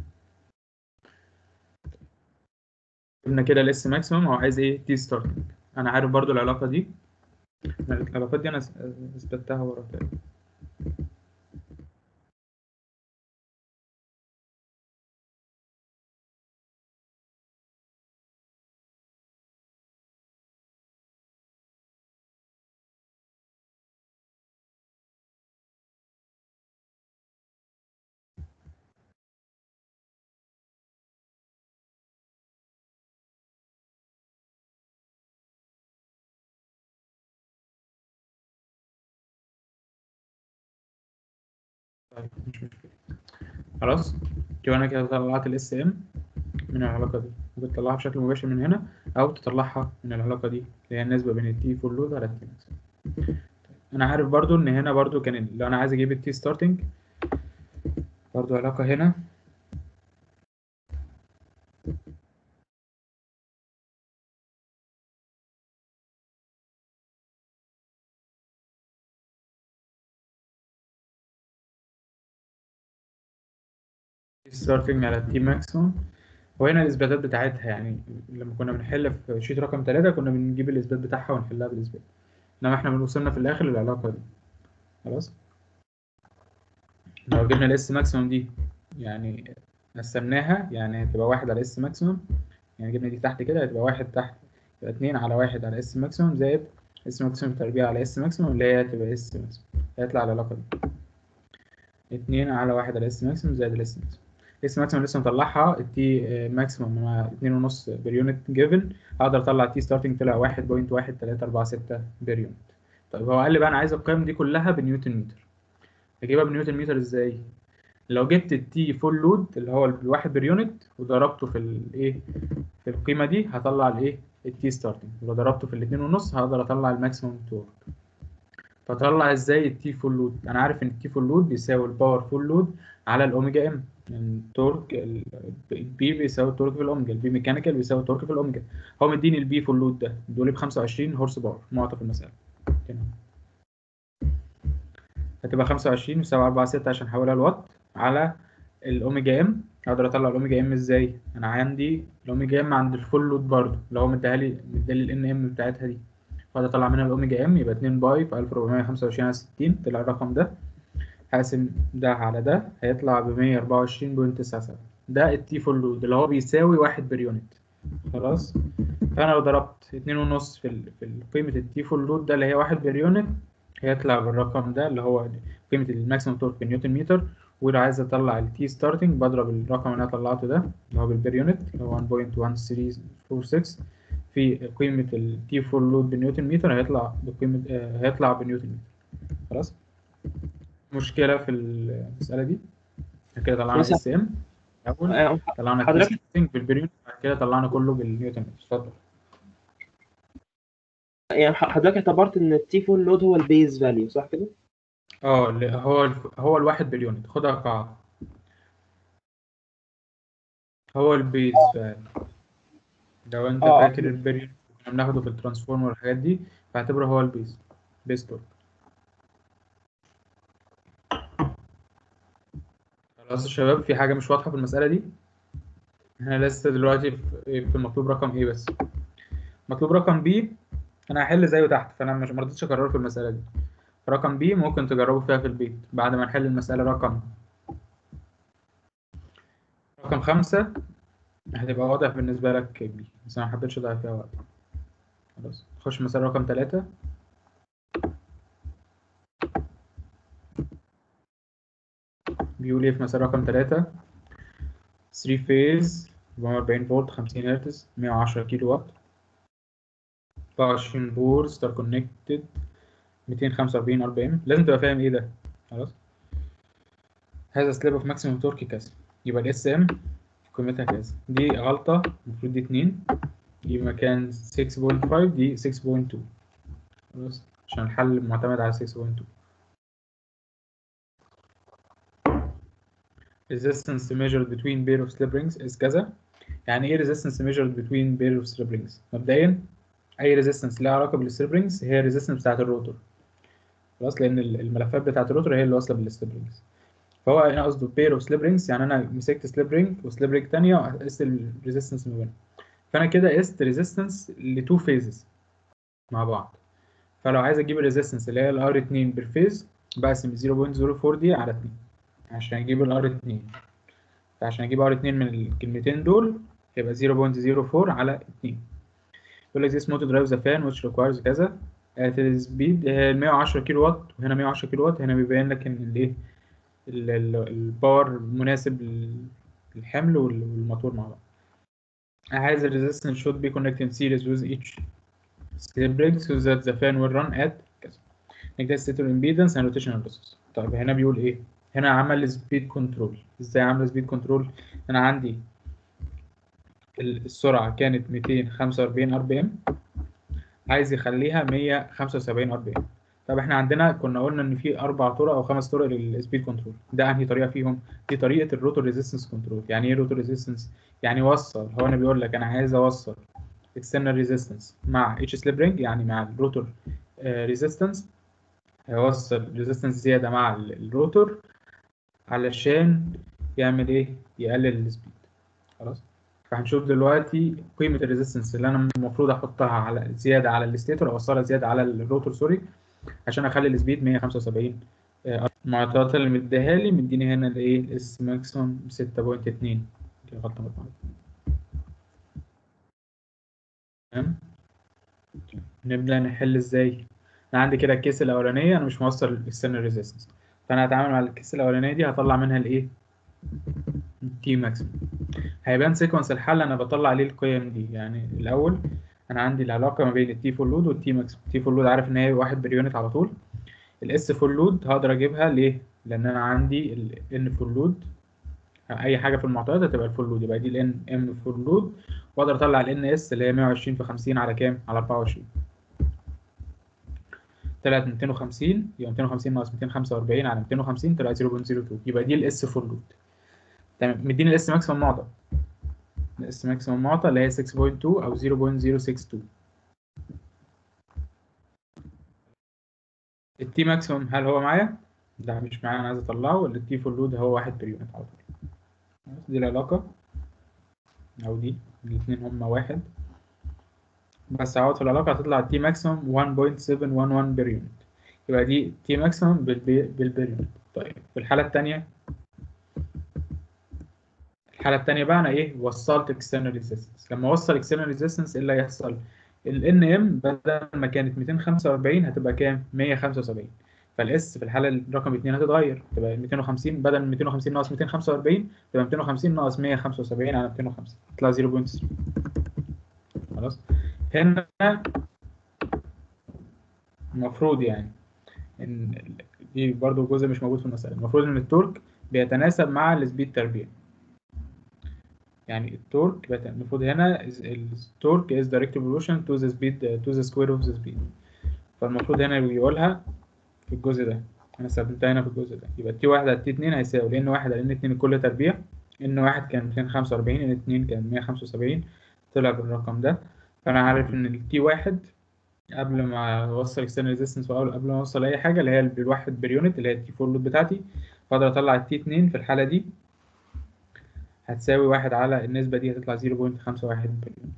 قلنا كده الاس ماكسيمم هو عايز تي ستارتنج. انا عارف برضو العلاقه دي، العلاقات دي انا اثبتها ورا. طيب مش مشكلة. خلاص يبقى انا كده طلعت الاس ام من العلاقة دي. ممكن تطلعها بشكل مباشر من هنا او تطلعها من العلاقة دي اللي هي النسبة بين التي فول لود على التي ماكس. انا عارف برضو ان هنا برضو كان لو انا عايز اجيب التي ستارتنج برضو علاقة هنا ستارتنج على التي ماكسيموم. وهنا الاثباتات بتاعتها يعني لما كنا بنحل في شيت رقم 3 كنا بنجيب الاثبات بتاعها ونحلها بالاثبات، انما احنا وصلنا في الاخر للعلاقة دي. خلاص لو جبنا الاس ماكسيموم دي يعني قسمناها يعني هتبقى 1 على اس ماكسيموم، يعني جبنا دي تحت كده هتبقى 1 تحت، يبقى 2 على 1 على اس ماكسيموم زائد اس ماكسيموم تربيع على اس ماكسيموم اللي هي هتبقى اس ماكسيموم، هيطلع العلاقة دي 2 على 1 على اس ماكسيموم زائد الاس ماكسيموم. الاس ماكسيموم لسه مطلعها التي ماكسيموم مع 2.5 بير يونت جيفن، اقدر اطلع التي ستارتنج طلع 1.1346 بير يونت. طيب هو قال لي بقى انا عايز القيم دي كلها بالنيوتن متر، اجيبها بالنيوتن متر ازاي؟ لو جبت التي فول لود اللي هو الواحد بير يونت وضربته في الايه في القيمه دي هطلع الايه التي ستارتنج، ولو ضربته في الاتنين ونص هقدر اطلع الماكسيموم تورك. فطلع ازاي التي فول لود؟ انا عارف ان التي فول لود بيساوي الباور فول لود على الاوميجا ام، التورك البي بيساوي التورك في الاوميجا، البي ميكانيكال بيساوي التورك في الاوميجا. هو مديني البي فول لود ده بيقول لي ب 25 هورس باور معطى في المساله تمام. هتبقى 25 يساوي 4.6 عشان احولها لوات على الاوميجا ام. اقدر اطلع الاوميجا ام ازاي؟ انا عندي الاوميجا ام عند الفول لود برضه اللي هو مديها لي الان ام بتاعتها دي، فاقدر اطلع منها الاوميجا ام يبقى 2 باي في 1425 على 60 طلع الرقم ده، هقسم ده على ده هيطلع ب 124.97. ده التي فول لود اللي هو بيساوي 1 بير يونت. خلاص فانا لو ضربت 2.5 في قيمه التي فول لود ده اللي هي 1 بير يونت هيطلع بالرقم ده اللي هو قيمه الماكسيمم تورك في نيوتن متر. ولو عايز اطلع التي ستارتنج بضرب الرقم اللي انا طلعته ده اللي هو بالبير يونت اللي هو 1.1346 في قيمه التي فول لود بالنيوتن متر هيطلع بقيمه هيطلع بنيوتن متر. خلاص مشكله في المساله دي. كده طلعنا مثلا اس ام الاول، طلعنا التي حضرتك ستارتنج بالبير يونت، بعد كده طلعنا كله بالنيوتن متر. اتفضل. يعني حضرتك اعتبرت ان التي فول لود هو البيز فاليو صح كده؟ اه هو الواحد باليونت، خدها قاعده هو البيز فعلا. لو انت اه فاكر البيريود كنا بناخده في الترانسفورمر والحاجات دي فاعتبره هو البيز تورك. خلاص يا شباب في حاجة مش واضحة في المسألة دي؟ احنا لسه دلوقتي في المطلوب رقم ايه بس؟ مطلوب رقم بي. انا هحل زيه تحت فانا مش مرضتش اكرره في المسألة دي. رقم بي ممكن تجربوا فيها في البيت بعد ما نحل المسألة رقم 5 هتبقى واضح بالنسبة لك بي، بس انا محبتش اضيع فيها وقت. خلاص نخش مسألة رقم 3. بيقول ايه في مسألة رقم 3؟ 3 فيز 440 فولت 50 هرتز 110 كيلو وات 24 بور ستار كونكتد 245 ار بي ام. لازم تبقى فاهم ايه ده. خلاص هذا سليب اوف ماكسيموم تورك كذا، يبقى الاس ام قيمتها كذا. دي غلطة المفروض دي 2 دي مكان 6.5 دي 6.2. خلاص عشان الحل معتمد على 6.2. resistance measured between pair of slip rings is كذا. يعني ايه resistance measured between pair of slip rings؟ مبدئيا اي ريزيستنس لها علاقه بالستريب رينجز هي الريزيستنس بتاعت الروتور. خلاص لان الملفات بتاعت الروتور هي اللي واصله بالستريب رينجز. فهو هنا قصده بير اوف سليب رينجز يعني انا مسكت سليب رينج وسليب رينج ثانيه وقست الريزيستنس ما بينهم، فانا كده قست ريزيستنس لتو فيزز مع بعض. فلو عايز اجيب الريزيستنس اللي هي الار 2 بير فيز بقسم 0.04 دي على 2 عشان اجيب الار 2. فعشان اجيب ار 2 من الكلمتين دول يبقى 0.04 على 2. يقول لك this motor drives a fan which requires كذا at the speed 110 كيلو وات، وهنا 110 كيلو وات هنا بيبين لك ان الايه الباور مناسب للحمل والموتور مع بعض. عايز الريزستنس should be connected in series with each slip ring so that the fan will run at كذا. neglect stator impedance and rotational losses. طيب هنا بيقول ايه؟ هنا عمل سبيد كنترول. ازاي عمل سبيد كنترول؟ انا عندي السرعه كانت 245 ار بي ام، عايز يخليها 175 ار بي ام. طب احنا عندنا كنا قلنا ان في 4 طرق او 5 طرق للسبيد كنترول. ده انهي طريقه فيهم؟ دي طريقه الروتور ريزيستنس كنترول. يعني ايه روتور ريزيستنس؟ يعني وصل، هو انا بيقول لك انا عايز اوصل external resistance مع اتش سليب رينج، يعني مع الروتور ريزيستنس، هيوصل ريزيستنس زياده مع الروتور علشان يعمل ايه؟ يقلل السبيد. خلاص. فهنشوف دلوقتي قيمه الريزيستنس اللي انا المفروض احطها على زياده على الستيتور، اوصلها زياده على الروتور سوري، عشان اخلي السبيد 175. المعطيات اللي مديها لي مديني هنا الايه؟ الاس ماكسيموم 6.2. دي غلطه مطبوعه. تمام. نبدا نحل ازاي؟ انا عندي كده الكيس الاولانيه انا مش موصل الاكسترنال ريزيستنس، فانا هتعامل مع الكيس الاولانيه دي، هطلع منها الايه؟ تي ماكسيموم. هيبان سيكونس الحل انا بطلع عليه القيم دي. يعني الاول انا عندي العلاقه ما بين التي فول لود والتي ماكسيموم. التي فول لود عارف ان هي 1 بير يونت على طول. الاس فول لود هقدر اجيبها ليه؟ لان انا عندي الان فول لود، اي حاجه في المعطيات هتبقى الفول لود، يبقى دي الان ام فول لود، واقدر اطلع الان اس اللي هي 120 في 50 على كام؟ على 24. طلعت 250، يبقى 250 ناقص 245 على 250 طلعت 0.02، يبقى دي الاس فول لود. تمام. مديني الاس ماكسيمم معطى، الاس ماكسيمم معطى اللي هي 6.2 او 0.062. التي ماكسيمم هل هو معايا؟ لا مش معايا، انا عايز اطلعه. التي فول لود هو 1 بير يونت على طول. دي العلاقه، او دي الاثنين هما واحد، بس هقعد في العلاقه هتطلع التي ماكسيمم 1.711 بير يونت، يبقى دي تي ماكسيمم بالبير يونت. طيب في الحاله الثانيه، الحاله الثانيه بقى انا ايه؟ وصلت اكسترنال ريزيستنس. لما اوصل اكسترنال ريزيستنس ايه اللي هيحصل؟ الان ام بدل ما كانت 245 هتبقى كام؟ 175. فالاس في الحاله رقم 2 هتتغير، تبقى 250 بدل 250 ناقص 245 تبقى 250 ناقص 175 على 250 تطلع 0.3. خلاص. هنا المفروض يعني ان دي برضو جزء مش موجود في المسألة، المفروض ان التورك بيتناسب مع السبيد تربيع. يعني التورك المفروض هنا التورك is direct evolution to the speed to the square of the speed. فالمفروض هنا بيقولها في الجزء ده، انا استخدمتها هنا في الجزء ده. يبقى تي واحد على تي 2 هيساوي لان واحد على ان 2 كل تربيع، ان واحد كان 245 ان 2 كان 175، طلع بالرقم ده. فانا عارف ان التي واحد قبل ما اوصل external resistance قبل ما اوصل اي حاجه اللي هي بالواحد بير يونت اللي هي التي فور لود بتاعتي، فاقدر اطلع التي 2 في الحاله دي هتساوي 1 على النسبه دي هتطلع 0.51 بير يونت.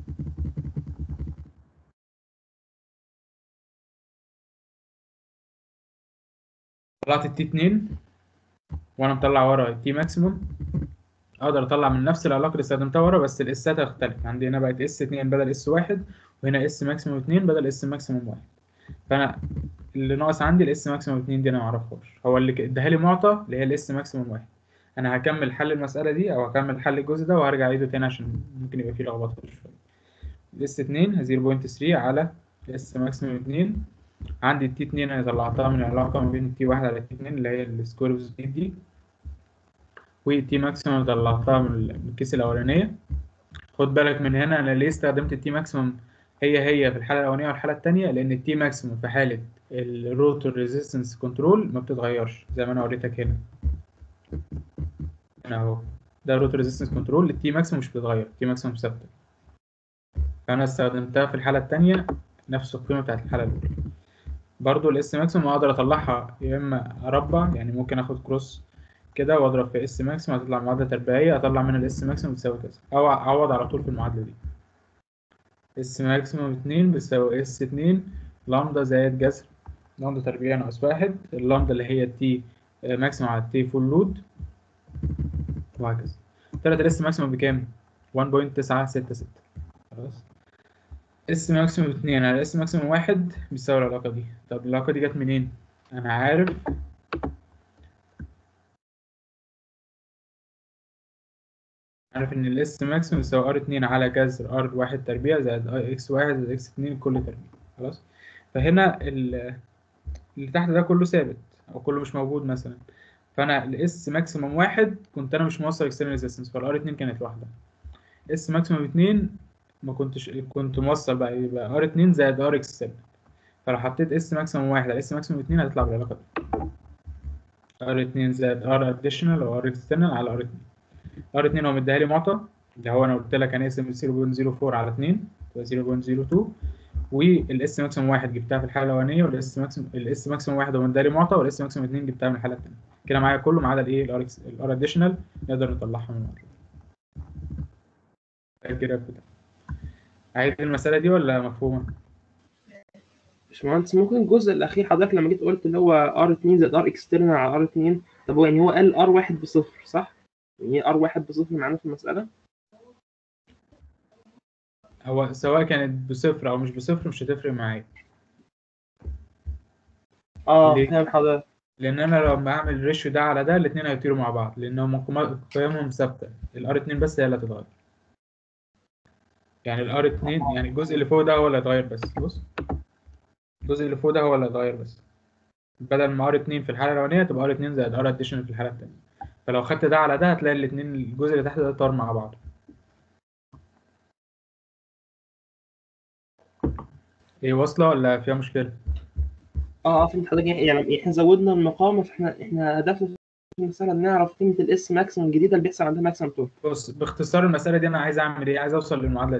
طلعت التي 2 وانا مطلع ورا التي ماكسيموم، اقدر اطلع من نفس العلاقه اللي استخدمتها ورا، بس الاسات هتختلف. عندي هنا بقت اس 2 بدل اس 1، وهنا اس ماكسيموم 2 بدل اس ماكسيموم 1. فانا اللي ناقص عندي الاس ماكسيموم 2 دي انا ما اعرفهاش، هو اللي اداها لي معطى اللي هي الاس ماكسيموم 1. انا هكمل حل المساله دي او هكمل حل الجزء ده وهرجع اعيده تاني عشان ممكن يبقى فيه لخبطه شويه. الاس 2 0.3 على الاس ماكسيموم 2. عندي التي 2 انا طلعتها من العلاقه ما بين التي 1 على التي 2 اللي هي السكوير اوف سبيد دي، والتي ماكسيموم طلعتها من الكيس الاولانيه. خد بالك من هنا انا ليه استخدمت التي ماكسيموم هي في الحاله الاولانيه والحاله الثانيه، لان التي ماكسيموم في حاله الروتور ريزيستنس كنترول ما بتتغيرش زي ما انا وريتك هنا. هنا اهو ده روتور ريزيستنس كنترول، التي ماكسيموم مش بتتغير، التي ماكسيموم ثابته. فانا استخدمتها في الحاله الثانيه نفس القيمه بتاعت الحاله الاولى. برضو الاس ماكسيموم اقدر اطلعها يا اما اربع، يعني ممكن اخد كروس كده واضرب في اس ماكسيموم هتطلع معادله تربيعيه اطلع منها الاس ماكسيموم بتساوي كذا، او اعوض على طول في المعادله دي. اس ماكسيموم 2 بتساوي اس 2 لامدا زائد جذر لامدا تربيع ناقص 1، اللامدا اللي هي التي ماكسيموم على التي فول لود، وهكذا. طلعت الاس ماكسيموم بكام؟ 1.966. خلاص. اس ماكسيموم 2 على اس ماكسيموم 1 بيساوي العلاقه دي. طب العلاقه دي جت منين؟ انا عارف ان الاس ماكسيموم يساوي ار 2 على جذر ار 1 تربيع زائد اكس 1 زائد اكس 2 كل تربيع. خلاص. فهنا اللي تحت ده كله ثابت او كله مش موجود مثلا، فانا الاس ماكسيمم 1 كنت انا مش موصل اكسترنال ريزيستنس، فالار 2 كانت لوحدها. اس ماكسيمم 2 ما كنت موصل بقى، يبقى ار 2 زائد ار اكسترنال. فلو حطيت اس ماكسيمم 1 على اس ماكسيمم 2 هتطلع بالعلاقه دي، ار 2 زائد ار اديشنال او ار اكسترنال على ار 2. ار 2 هو مديها لي معطى اللي هو انا قلت لك هنقسم 0.04 على 2 تبقى 0.02، والاس ماكسيمم 1 جبتها في الحاله الاولانيه، والاس ماكسيمم 1 هو مديها لي معطى، والاس ماكسيمم 2 جبتها من الحاله الثانيه. كده معايا كله ما عدا الايه الار اديشنال نقدر نطلعها من ار. كده عايز المساله دي ولا مفهومه؟ باشمهندس ممكن الجزء الاخير حضرتك لما جيت قلت اللي هو ار 2 زائد ار اكسترنال على ار 2، طب هو يعني هو قال ار 1 بصفر صح؟ يعني ار 1 بصفر معناه في المساله؟ هو سواء كانت بصفر او مش بصفر مش هتفرق معايا. ليه؟ فاهم حضرتك. لان انا لما اعمل الريشيو ده على ده الاثنين هيطيروا مع بعض، لان قيمهم ثابته، الار 2 بس هي اللي هتتغير. يعني الار 2 يعني الجزء اللي فوق ده هو اللي هيتغير بس. بص، الجزء اللي فوق ده هو اللي هيتغير بس، بدل ما ار 2 في الحاله الاولانيه تبقى ار 2 زائد ار اديشنال في الحاله الثانيه. فلو خدت ده على ده هتلاقي الاثنين الجزء اللي تحت ده طار مع بعض. ايه واصله ولا فيها مشكله؟ فهمت حضرتك. يعني احنا زودنا المقاومه، فاحنا هدفنا في المساله نعرف قيمه الاس ماكسيمم الجديده اللي بيحصل عندها ماكسيمم تورك. بص باختصار المساله دي انا عايز اعمل ايه؟ عايز اوصل للمعادله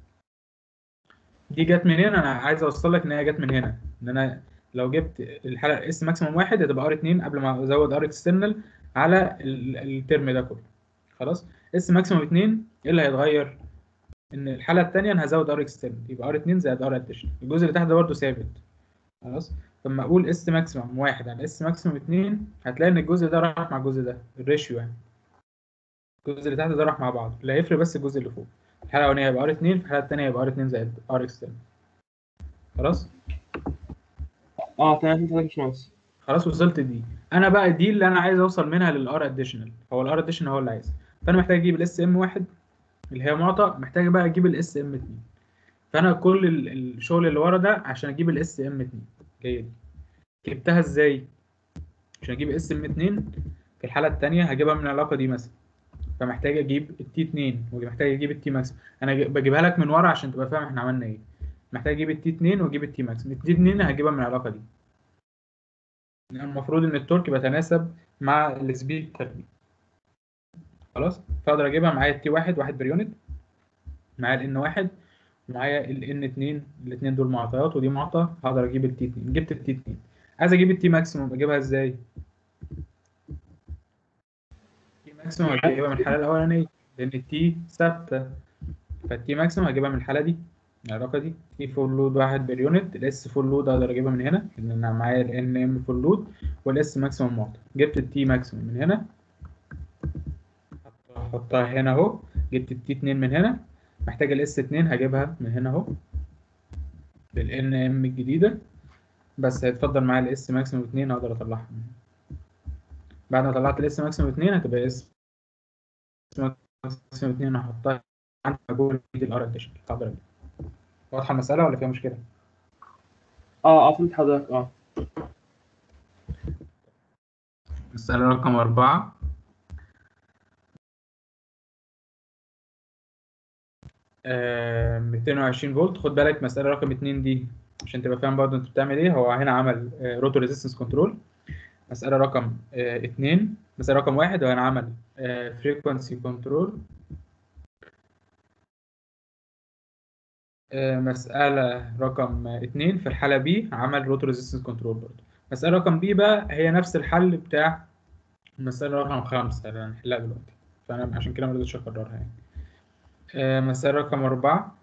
دي جت منين؟ انا عايز اوصل لك ان هي جت من هنا، ان انا لو جبت الحاله اس ماكسيمم 1 هتبقى ار 2 قبل ما ازود ار اكسترنال على الترم ده كله. خلاص، اس ماكسيمم 2 ايه اللي هيتغير؟ ان الحاله الثانيه انا هزود ار اكسترنال يبقى ار 2 زائد ار اديشنال، الجزء اللي تحت ده برده ثابت. خلاص، لما اقول اس ماكسيمم 1 على اس ماكسيمم 2 هتلاقي ان الجزء ده راح مع الجزء ده، الريشيو يعني الجزء اللي تحت ده راح مع بعض، اللي هيفرق بس الجزء اللي فوق. الحاله الاولانيه يبقى ار 2، في الحاله الثانيه يبقى ار 2 زائد ار اكسترنال. خلاص تمام فهمت حضرتك يا باشمهندس. خلاص وصلت دي. انا بقى دي اللي انا عايز اوصل منها للار اديشنال، هو الار اديشنال هو اللي عايز. فانا محتاج اجيب الاس ام 1 اللي هي معطى، محتاج بقى اجيب الاس ام 2. فانا كل الشغل اللي ورا ده عشان اجيب الاس ام 2 جاي دي. جبتها ازاي؟ عشان اجيب اس ام 2 في الحاله الثانيه هجيبها من العلاقه دي مثلا، فمحتاج اجيب التي 2 ومحتاج اجيب التي ماكس. انا بجيبها لك من ورا عشان تبقى فاهم احنا عملنا ايه. محتاج اجيب التي 2 واجيب التي ماكس. التي 2 هجيبها من العلاقه دي، المفروض ان التورك بيتناسب مع السبيد تربيع. خلاص، فاقدر اجيبها معايا التي 1 بير يونت، معايا الان 1 ومعايا الان 2، الاثنين دول معطيات ودي معطى، هقدر اجيب التي 2. جبت التي 2، عايز اجيب التي ماكسيموم اجيبها ازاي؟ التي ماكسيموم هجيبها من الحاله الاولانيه لان التي ثابته، فالتي ماكسيموم هجيبها من الحاله دي، العلاقه دي. تي فول لود 1 بير يونت، الاس فول لود اقدر اجيبها من هنا لان انا معايا الان ام فول لود والاس ماكسيموم معطى. جبت التي ماكسيموم من هنا احطها هنا اهو. جبت التي 2 من هنا، محتاج الاس 2 هجيبها من هنا اهو بالان ام الجديده، بس هيتفضل معايا الاس ماكسيموم 2 اقدر اطلعها من هنا. بعد ما طلعت الاس ماكسيموم 2 هتبقى اس ماكسيموم 2 هحطها عند جوه الار اديشن. اقدر اجيب. واضحه المساله ولا فيها مشكله؟ فهمت حضرتك. مسألة رقم 4. آه 220 فولت. خد بالك مسألة رقم 2 دي عشان تبقى فاهم برضه انت بتعمل ايه. هو هنا عمل روتو ريزيستنس كنترول. مسألة رقم 2. مسألة رقم 1 هو هنا عمل فريكونسي كنترول. مسألة رقم 2 في الحالة بي عمل روتو ريزيستنس كنترول برضه. مسألة رقم بي بقى هي نفس الحل بتاع المسألة رقم 5 اللي هنحلها دلوقتي، فأنا عشان كده ما رضيتش أكررها يعني. مسألة رقم 4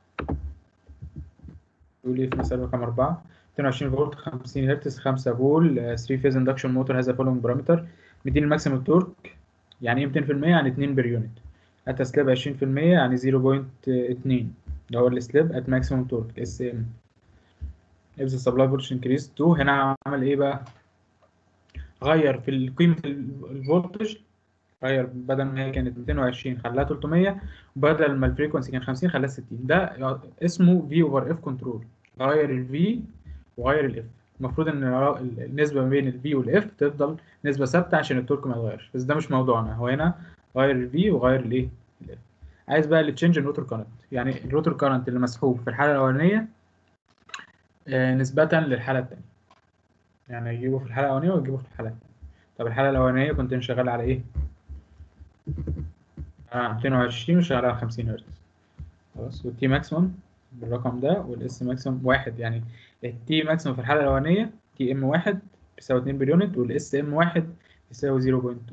يقول ايه في مسألة رقم 4؟ 22 فولت 50 هرتز 5 فول 3 فيز اندكشن موتور هذا فولوينج بارامتر. مديني الماكسيمم تورك يعني ايه 200%؟ يعني 2 بير يونت. ات سلاب 20% يعني 0.2 اللي هو السلاب ات ماكسيمم تورك اس ام. ابز سبلاي فولتج انكريز 2. هنا عمل ايه بقى؟ غير في قيمة الفولتج، غير بدل ما هي كانت 220 خلاها 300، وبدل ما الفريكونسي كان 50 خلاها 60. ده اسمه في اوفر اف كنترول. غير الفي وغير الاف. المفروض ان النسبه ما بين الفي والاف تفضل نسبه ثابته عشان التورك ما يتغيرش، بس ده مش موضوعنا. هو هنا غير الفي وغير الايه الاف. عايز بقى اللي تشينج الروتور كارنت، يعني الروتور كارنت اللي مسحوب في الحاله الاولانيه نسبه للحاله الثانيه، يعني يجيبه في الحاله الاولانيه ويجيبه في الحاله الثانيه. طب الحاله الاولانيه كنت شغال على ايه؟ 220 وشغال على 50 هرتز خلاص، والتي ماكسيمم بالرقم ده والاس ماكسيمم واحد. يعني التي ماكسيمم في الحاله الاولانيه تي ام 1 بيساوي 2 باليونت، والاس ام 1 بيساوي 0.2.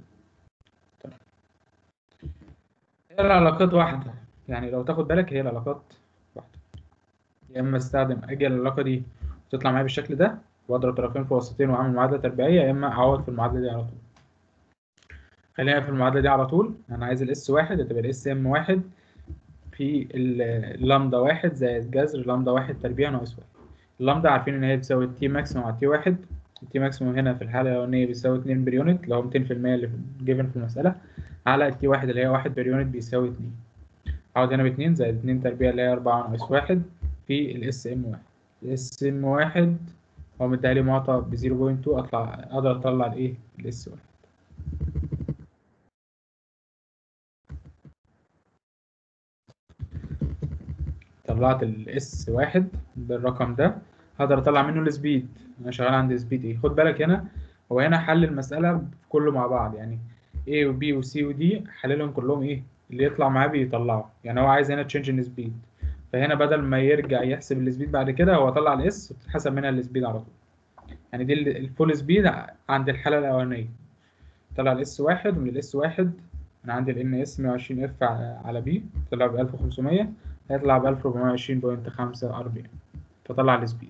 هي العلاقات واحده، يعني لو تاخد بالك هي العلاقات واحده. يا اما استخدم اجي العلاقه دي وتطلع معايا بالشكل ده واضرب طرفين في وسطين واعمل معادله تربيعيه، يا اما اعوض في المعادله دي على طول. خلينا في المعادله دي على طول. انا عايز الاس 1 هتبقى الاس ام 1 في اللامدا 1 زائد جذر لامدا 1 تربيع ناقص 1. اللامدا عارفين ان هي بتساوي التي ماكسيموم على تي 1. التي ماكسيموم هنا في الحاله الاولانيه بيساوي 2 باليونت اللي هو 200% اللي جيفن في المساله، على التي 1 اللي هي 1 باليونت بيساوي 2. هقعد هنا ب 2 زائد 2 تربيع اللي هي 4 ناقص 1 في الاس ام 1. الاس ام 1 هو مديها معطى ب 0.2، اقدر اطلع الايه الاس 1. طلعت الاس 1 بالرقم ده، هقدر اطلع منه السبيد. انا شغال عند سبيد ايه. خد بالك هنا هو هنا حل المساله كله مع بعض، يعني A و B و C و D حللهم كلهم ايه اللي يطلع معاه بيطلعه. يعني هو عايز هنا تشينج ان سبيد، فهنا بدل ما يرجع يحسب السبيد بعد كده هو طلع الاس وتتحسب منها السبيد على طول. يعني دي الفول سبيد عند الحاله الاولانيه. طلع الاس 1، ومن الاس 1 انا عندي ال اس 120 اف على بي طلع ب 1500، هيطلع ب 1420.5 ار بي ام، فطلع السبيد.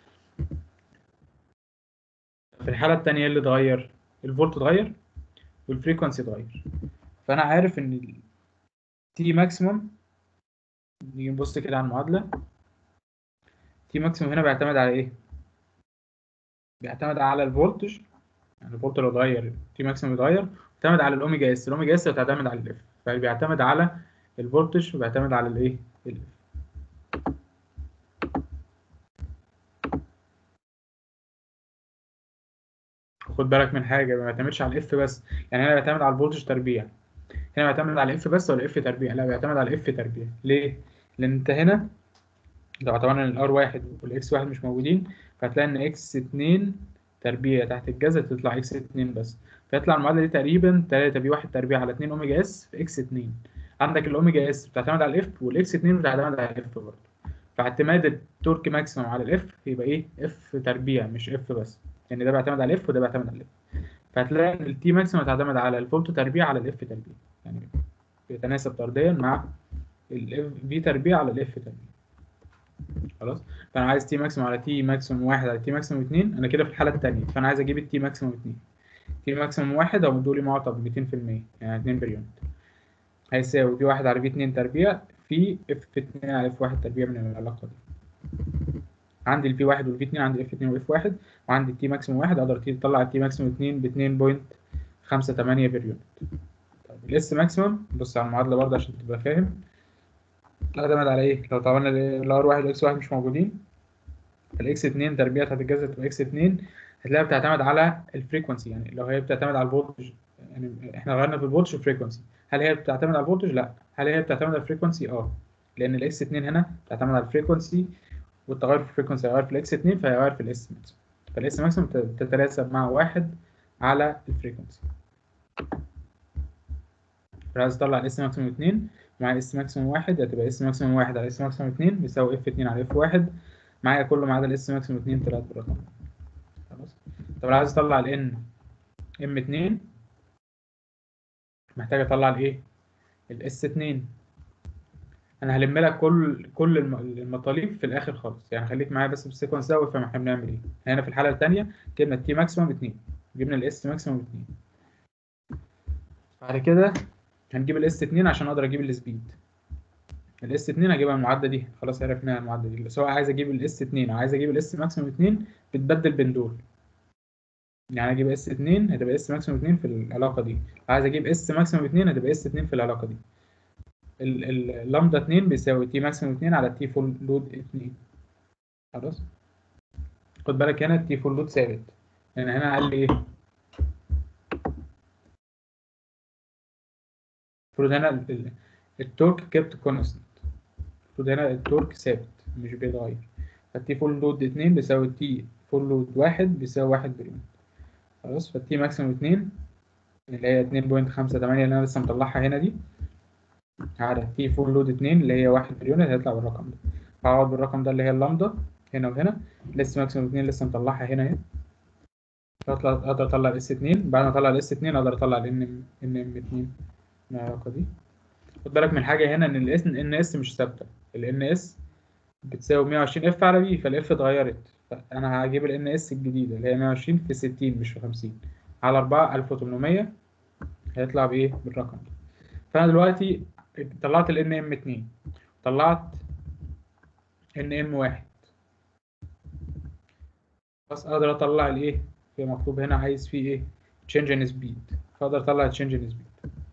في الحالة التانية اللي اتغير الفولت اتغير والفريكونسي اتغير. فأنا عارف إن تي ماكسيموم، نيجي نبص كده على المعادلة. تي ماكسيموم هنا بيعتمد على إيه؟ بيعتمد على الفولتج، يعني الفولت لو اتغير تي ماكسيموم اتغير. بيعتمد على الأوميجا اس، الأوميجا اس بتعتمد على الإف، فبيعتمد على الفولتج وبيعتمد على الإيه؟ الإف. خد بالك من حاجة، ما بيعتمدش على الإف بس، يعني هنا بيعتمد على الفولتج تربيع، هنا بيعتمد على الاف بس ولا اف تربيع؟ لا بيعتمد على الاف تربيع. ليه؟ لان انت هنا لو اعتبرنا ان الار واحد والاكس واحد مش موجودين، فهتلاقي ان اكس 2 تربيع تحت الجذر تطلع اكس 2 بس، فيطلع المعادله دي تقريبا 3 بي 1 تربيع على 2 اوميجا اس في اكس 2. عندك الاوميجا اس بتعتمد على الاف والاكس 2 بتعتمد على الاف برضه، فاعتماد التورك ماكسيمم على الاف يبقى ايه؟ اف تربيع مش اف بس، لان ده بيعتمد على الاف وده بيعتمد على الاف. فهتلاقي ان التي ماكسيمم تعتمد على الفولت تربيع على الاف تربيع، يعني بيتناسب طرديا مع الاف في تربيع على الاف تربيع. خلاص، فانا عايز تي ماكسيموم على تي ماكسيموم 1 على تي ماكسيموم 2، انا كده في الحاله الثانيه، فانا عايز اجيب التي ماكسيموم 2. تي ماكسيموم 1 هو مدولي معطى ب 200%، يعني 2 باليونت، هيساوي في 1 على في 2 تربيع في اف 2 على اف 1 تربيع من العلاقه دي. عندي الفي 1 والفي 2، عندي اف 2 واف 1، وعندي التي ماكسيموم 1 اقدر اطلع التي ماكسيموم 2 ب 2.58 باليونت. طب الاس ماكسيموم بص على المعادله برضه عشان تبقى فاهم، تعتمد على ايه؟ لو طبعا الار 1 والاكس 1 مش موجودين، الاكس 2 تربيع هتتجذر تبقى اكس 2، هتلاقيها بتعتمد على الفريكونسي. يعني لو هي بتعتمد على الفولتج، يعني احنا غيرنا في الفولتج فريكونسي، هل هي بتعتمد على الفولتج؟ لا. هل هي بتعتمد على الفريكونسي؟ اه، لان الاكس 2 هنا بتعتمد على الفريكونسي، والتغير في الفريكونسي هيغير في الاكس 2 فهيغير في الاس ماكسيمم، فالاس ماكسيمم تتناسب مع 1 على الفريكونسي. عايز اطلع الاس ماكسيمم 2 مع الاس ماكسيمم 1، هتبقى اس ماكسيمم 1 على اس ماكسيمم 2 بيساوي اف 2 على اف 1، معايا كله ما عدا الاس ماكسيمم 2 طلعت بالرقم. خلاص. طب لو عايز اطلع ال ام 2 محتاج اطلع الايه؟ الاس 2. انا هلم لك كل المطالب في الاخر خالص، يعني خليك معايا بس بالسيكونس ده وافهم احنا بنعمل ايه. هنا في الحاله الثانيه جبنا التي ماكسيمم 2، جبنا الاس ماكسيمم 2، بعد كده هنجيب الاس 2 عشان اقدر اجيب السبيد. الاس 2 هجيبها من المعادله دي، خلاص عرفناها المعادله دي، سواء عايز اجيب الاس 2 او عايز اجيب الاس ماكسيمم 2 بتبدل بين دول. يعني اجيب اس 2 هتبقى اس ماكسيمم 2 في العلاقه دي، عايز اجيب اس ماكسيمم 2 هتبقى اس 2 في العلاقه دي. اللامدا 2 بيساوي تي ماكسيمم 2 على تي فول لود 2. خلاص. خد بالك هنا التي فول لود ثابت، لان هنا قال لي ايه؟ المفروض هنا التورك كيبت كونستنت، المفروض هنا التورك ثابت مش بيتغير. فالتي فول لود 2 بيساوي التي فول لود 1 بيساوي 1 باليونت. خلاص، فالتي ماكسيموم 2 اللي هي 2.58 اللي انا لسه مطلعها هنا دي، على تي فول لود 2 اللي هي 1 باليونت هيطلع بالرقم ده. هقعد بالرقم ده اللي هي اللامدا هنا وهنا، لسه ماكسيموم 2 لسه مطلعها هنا اهي. اقدر اطلع الاس 2، بعد ما اطلع الاس 2 اقدر اطلع الان ام 2 من العلاقه دي. خد بالك من حاجه هنا، ان الاس ان اس مش ثابته، الان اس بتساوي 120 اف على بي، فالاف اتغيرت، فانا هجيب الان اس الجديده اللي هي 120 في 60 مش في 50 على 4 1800 هيطلع بايه؟ بالرقم ده. فانا دلوقتي طلعت الان ام 2، طلعت ان ام 1، بس اقدر اطلع الايه في مطلوب هنا، عايز فيه ايه؟ تشينج ان سبيد، فاقدر اطلع تشينج ان سبيد.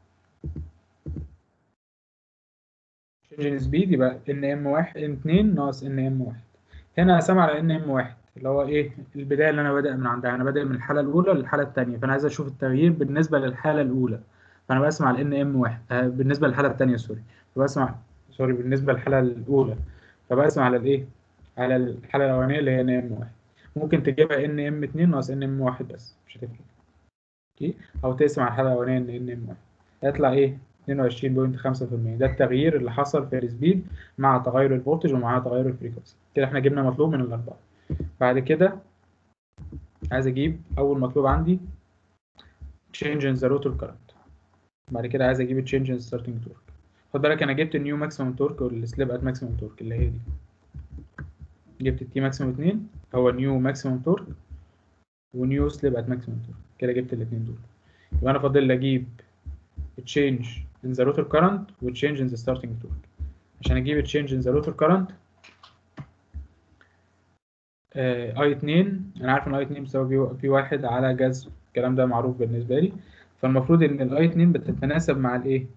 تشينج ان سبيد يبقى ان ام 1 ان 2 ناقص ان ام 1. هنا هقسم على ان ام 1 اللي هو ايه؟ البدايه اللي انا بادئ من عندها، انا بادئ من الحاله الاولى للحاله الثانيه، فانا عايز اشوف التغيير بالنسبه للحاله الاولى، فانا بقسم على ان ام 1 بالنسبه للحاله الثانيه سوري، سوري بالنسبه للحاله الاولى، فبقسم على الايه؟ على الحاله الاولانيه اللي هي ان ام 1. ممكن تجيبها ان ام 2 ناقص ان ام 1 بس مش هتفرق، اوكي؟ او تقسم على الحاله الاولانيه ان ام 1 هيطلع ايه؟ 22.5%. ده التغيير اللي حصل في السبيد مع تغير الفولتج ومع تغير الفريكونسي. كده احنا جبنا مطلوب من الاربعه. بعد كده عايز اجيب اول مطلوب عندي change in the rotor current، بعد كده عايز اجيب change in starting torque. خد بالك انا جبت النيو ماكسيمم تورك والسليب ات ماكسيمم تورك اللي هي دي، جبت التي ماكسيمم 2 هو نيو ماكسيمم تورك ونيو سليب ات ماكسيمم تورك، كده جبت الاثنين دول. يبقى انا فاضل لي اجيب change in the rotor current و change in the starting torque. عشان اجيب change in the rotor current اي 2، انا عارف ان اي 2 بيساوي في 1 على جذر، الكلام ده معروف بالنسبه لي، فالمفروض ان الاي 2 بتتناسب مع الايه؟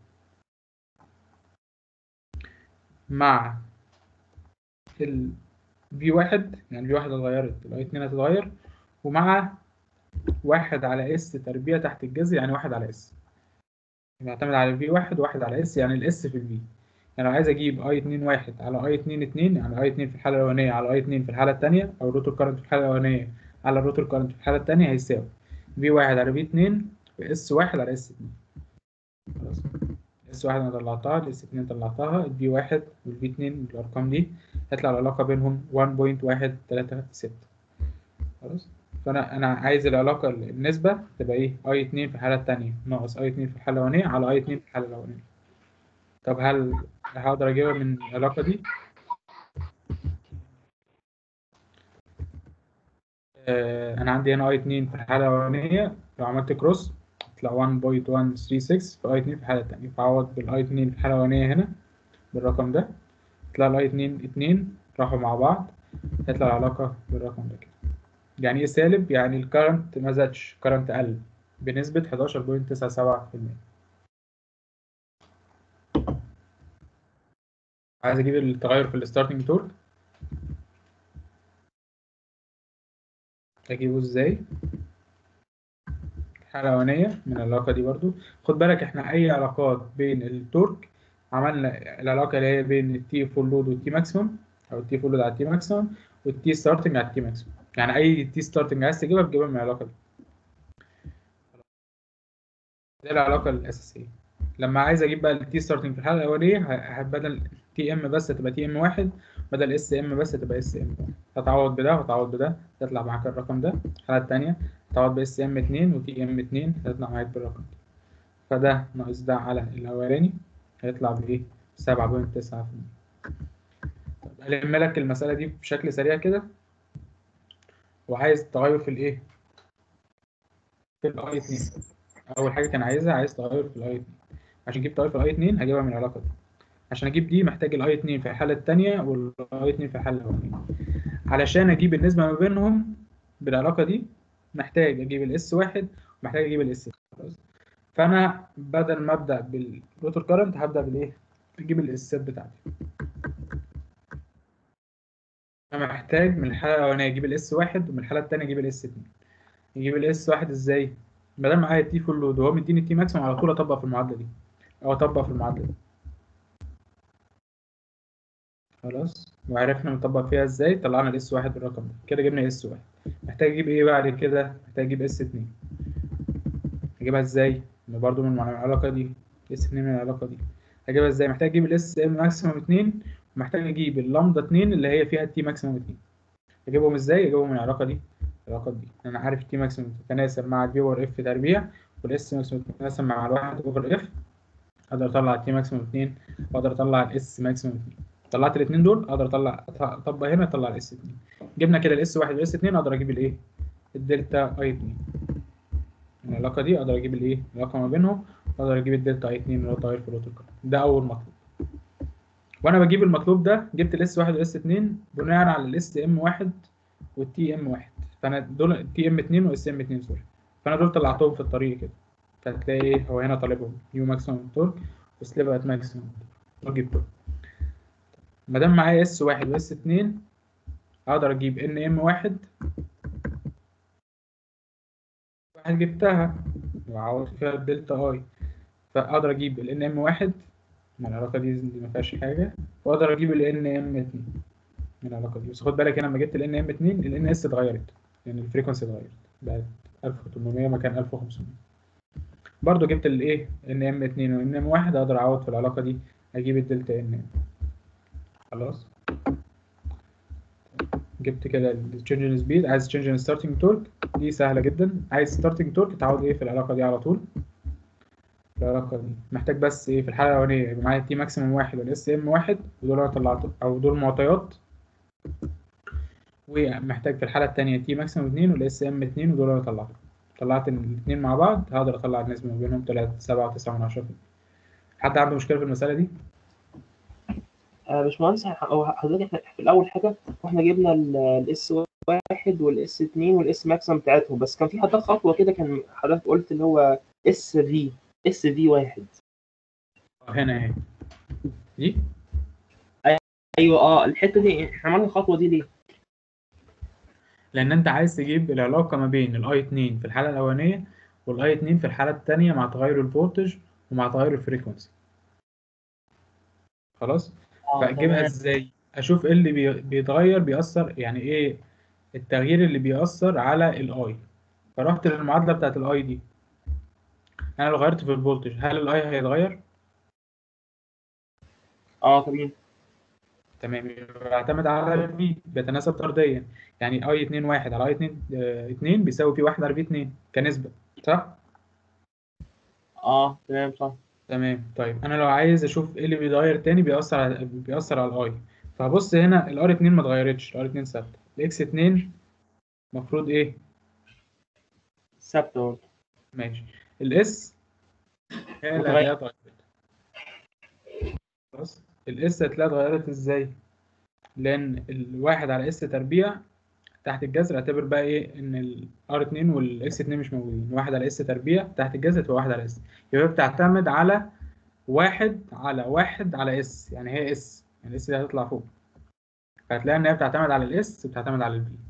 مع ال V1، يعني V1 اتغيرت الاي 2 هتتغير، ومع 1 على اس تربيع تحت الجذر، يعني 1 على اس، بيعتمد على V1 1 على اس، يعني الاس في الفي. يعني لو عايز اجيب اي 2 1 على اي 2 2، يعني اي 2 في الحاله الاولانيه على اي 2 في الحاله الثانيه، او الروتور كارنت في الحاله الاولانيه على الروتور كارنت في الحاله الثانيه، هيساوي V1 على V2 في اس1 على اس2. خلاص، اس 1 انا طلعتها، الاس 2 طلعتها، البي 1 والبي 2 بالارقام دي هيطلع العلاقه بينهم 1.136. خلاص، فانا عايز العلاقه النسبه تبقى ايه؟ اي 2 في الحاله الثانيه ناقص اي 2 في الحاله الاولانيه على اي 2 في الحاله الاولانيه. طب هل هقدر اجيبها من العلاقه دي؟ انا عندي هنا اي 2 في الحاله الاولانيه، لو عملت كروس هتطلع 1.136 في اي 2 في الحاله الثانيه، فاعوض بالاي 2 في الحاله الاولانيه هنا بالرقم ده، يطلع الاي 2 راحوا مع بعض، هيطلع العلاقه بالرقم ده كده. يعني ايه سالب؟ يعني الكرنت ما زادش، الكرنت قل بنسبه 11.97%. عايز اجيب التغير في الستارتنج تورك، اجيبه ازاي؟ الحالة الأولانية من العلاقة دي برضو. خد بالك احنا أي علاقات بين التورك عملنا العلاقة اللي هي بين التي فول لود والتي ماكسيمم، أو التي فول لود على التي ماكسيمم والتي ستارتنج على التي ماكسيمم، يعني أي تي ستارتنج عايز تجيبها بتجيبها من العلاقة دي. دي العلاقة الأساسية. لما عايز أجيب بقى التي ستارتنج في الحالة الأولانية، بدل تي ام بس هتبقى تي ام واحد، بدل اس ام بس هتبقى اس ام واحد، هتعوض بده وهتعوض بده تطلع معاك الرقم ده. الحالة التانية هتعوض باس ام 2 وتي ام 2 هتطلع معاك بالرقم ده، فده ناقص ده على الأولاني هيطلع بإيه؟ 7.9%. طب ألم لك المسألة دي بشكل سريع كده، وعايز تغير في الإيه؟ في الأي 2. أول حاجة كان عايز تغير في الأي 2. عشان أجيب تغير في الأي 2 هجيبها من العلاقة دي. عشان أجيب دي محتاج الأي 2 في الحالة التانية والأي 2 في الحالة الأولانية. علشان أجيب النسبة ما بينهم بالعلاقة دي محتاج أجيب الإس 1 ومحتاج أجيب الإس 2. فأنا بدل ما أبدأ بالروتور كارنت هبدأ بالإيه؟ أجيب الإسات بتاعتي. انا محتاج من الحاله الاولانيه اجيب الاس واحد ومن الحاله الثانيه اجيب الاس 2. نجيب الاس واحد ازاي؟ ما دام معايا تي فول لود وهو مديني تي ماكسيمم، على طول اطبق في المعادله دي او اطبق في المعادله دي. خلاص، وعرفنا نطبق فيها ازاي. طلعنا الاس واحد بالرقم ده كده، جبنا اس واحد. محتاج اجيب ايه بعد كده؟ محتاج اجيب اس 2. اجيبها ازاي؟ برضه من العلاقه دي، اس 2 من العلاقه دي. هجيبها ازاي؟ محتاج اجيب الاس ام ماكسيمم 2، ومحتاج اجيب اللامدا 2 اللي هي فيها التي ماكسيمم 2. اجيبهم ازاي؟ اجيبهم من العلاقه دي. العلاقه دي انا عارف التي ماكسيمم تتناسب مع البي اوفر اف تربيع، والاس ماكسيمم تتناسب مع الواحد اوفر اف. اقدر اطلع التي ماكسيمم 2، واقدر اطلع الاس ماكسيمم 2. طلعت الاثنين دول اقدر اطبق هنا اطلع الاس 2. جبنا كده الاس 1 والاس 2، اقدر اجيب الايه؟ الدلتا اي 2. من العلاقه دي اقدر اجيب الايه؟ العلاقه ما بينهم، اقدر اجيب الدلتا اي 2 اللي هو تغير في البروتوكول. ده اول مطلوب. وانا بجيب المطلوب ده جبت الاس 1 والاس 2 بناء على الاس ام 1 والتي ام 1. فانا دول تي ام 2 واس ام 2 سوري. فانا دول طلعتهم في الطريق كده. فهتلاقي ايه هو هنا طالبهم يو ماكسيمم تورك وسليب ات ماكسيمم تورك. جبتهم. ما دام معايا اس 1 واس 2 اقدر اجيب ان ام 1 جبتها وعوضت فيها الدلتا اي. فاقدر اجيب ال ان ام 1 من العلاقه دي ما فيهاش حاجه، واقدر اجيب ال ان ام 2 من العلاقه دي. بس خد بالك هنا لما جبت ال ان ام 2 ال ان اس اتغيرت، لان الفريكونسي اتغيرت بقت 1800 مكان 1500. برضو جبت الايه ان ام 2 وان ام 1 اقدر اعوض في العلاقه دي اجيب الدلتا ان ام. خلاص، جبت كده التشينج ان سبيد. عايز تشينج ان ستارتنج تورك، دي سهله جدا. عايز ستارتنج تورك تعوض ايه في العلاقه دي على طول. في العلاقه دي محتاج بس ايه في الحاله الاولانيه يبقى معايا تي ماكسيمم 1 والاس ام 1، ودول انا طلعته او دول معطيات. ومحتاج في الحاله الثانيه تي ماكسيمم 2 والاس ام 2، ودول انا طلعته. طلعت الاثنين مع بعض هقدر اطلع النسبه ما بينهم 7.9. حد عنده مشكله في المساله دي؟ باشمهندس، هو حضرتك احنا في الاول حاجه واحنا جبنا الاس واحد والاس 2 والاس ماكسيمم بتاعتهم، بس كان في حضرتك خطوه كده كان حضرتك قلت اللي هو اس في واحد. هنا اهي دي. ايوه الحته دي احنا عملنا الخطوه دي ليه؟ لان انت عايز تجيب العلاقه ما بين الاي 2 في الحاله الاولانيه والاي 2 في الحاله الثانيه مع تغير الفولتج ومع تغير الفريكونسي. خلاص، فاجيبها تمام. ازاي؟ اشوف ايه اللي بيتغير بيأثر، يعني ايه التغيير اللي بيأثر على الاي. فرحت للمعادله بتاعت الاي دي. انا لو غيرت في الفولتج هل الاي هيتغير؟ تمام. تمام، بيعتمد على الفي، بيتناسب طرديا. يعني اي 2 1 على اي 2 2 بيساوي في 1 على في 2 كنسبه، صح؟ تمام صح. تمام. طيب انا لو عايز اشوف ايه اللي بيتغير تاني بيأثر على الاي، فهبص هنا الار 2 ما اتغيرتش، الار 2 ثابته. الاكس 2 المفروض ايه؟ ثابته برضه. ماشي. الاس هي اللي متغير. هتلاقيها اتغيرت. خلاص، الاس هتلاقيها اتغيرت ازاي؟ لان الواحد على اس تربيع تحت الجذر اعتبر بقى ايه ان الار 2 والاكس 2 مش موجودين. واحد على اس تربيع تحت الجذر تبقى واحد على اس، يبقى بتعتمد على واحد على اس. يعني هي اس، يعني الاس دي هتطلع فوق، فهتلاقي ان هي بتعتمد على الاس وبتعتمد على الفي.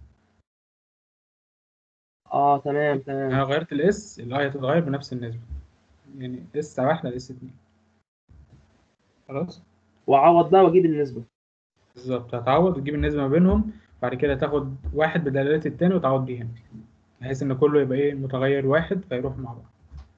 تمام انا تمام. لو غيرت الاس الاي هتتغير بنفس النسبه، يعني اس واحد على اس 2. خلاص، واعوض بقى واجيب النسبه. بالظبط. هتعوض وتجيب النسبه ما بينهم، بعد كده تاخد واحد بدلاله التاني وتعوض بيه هنا، بحيث ان كله يبقى ايه متغير واحد فيروح مع بعض.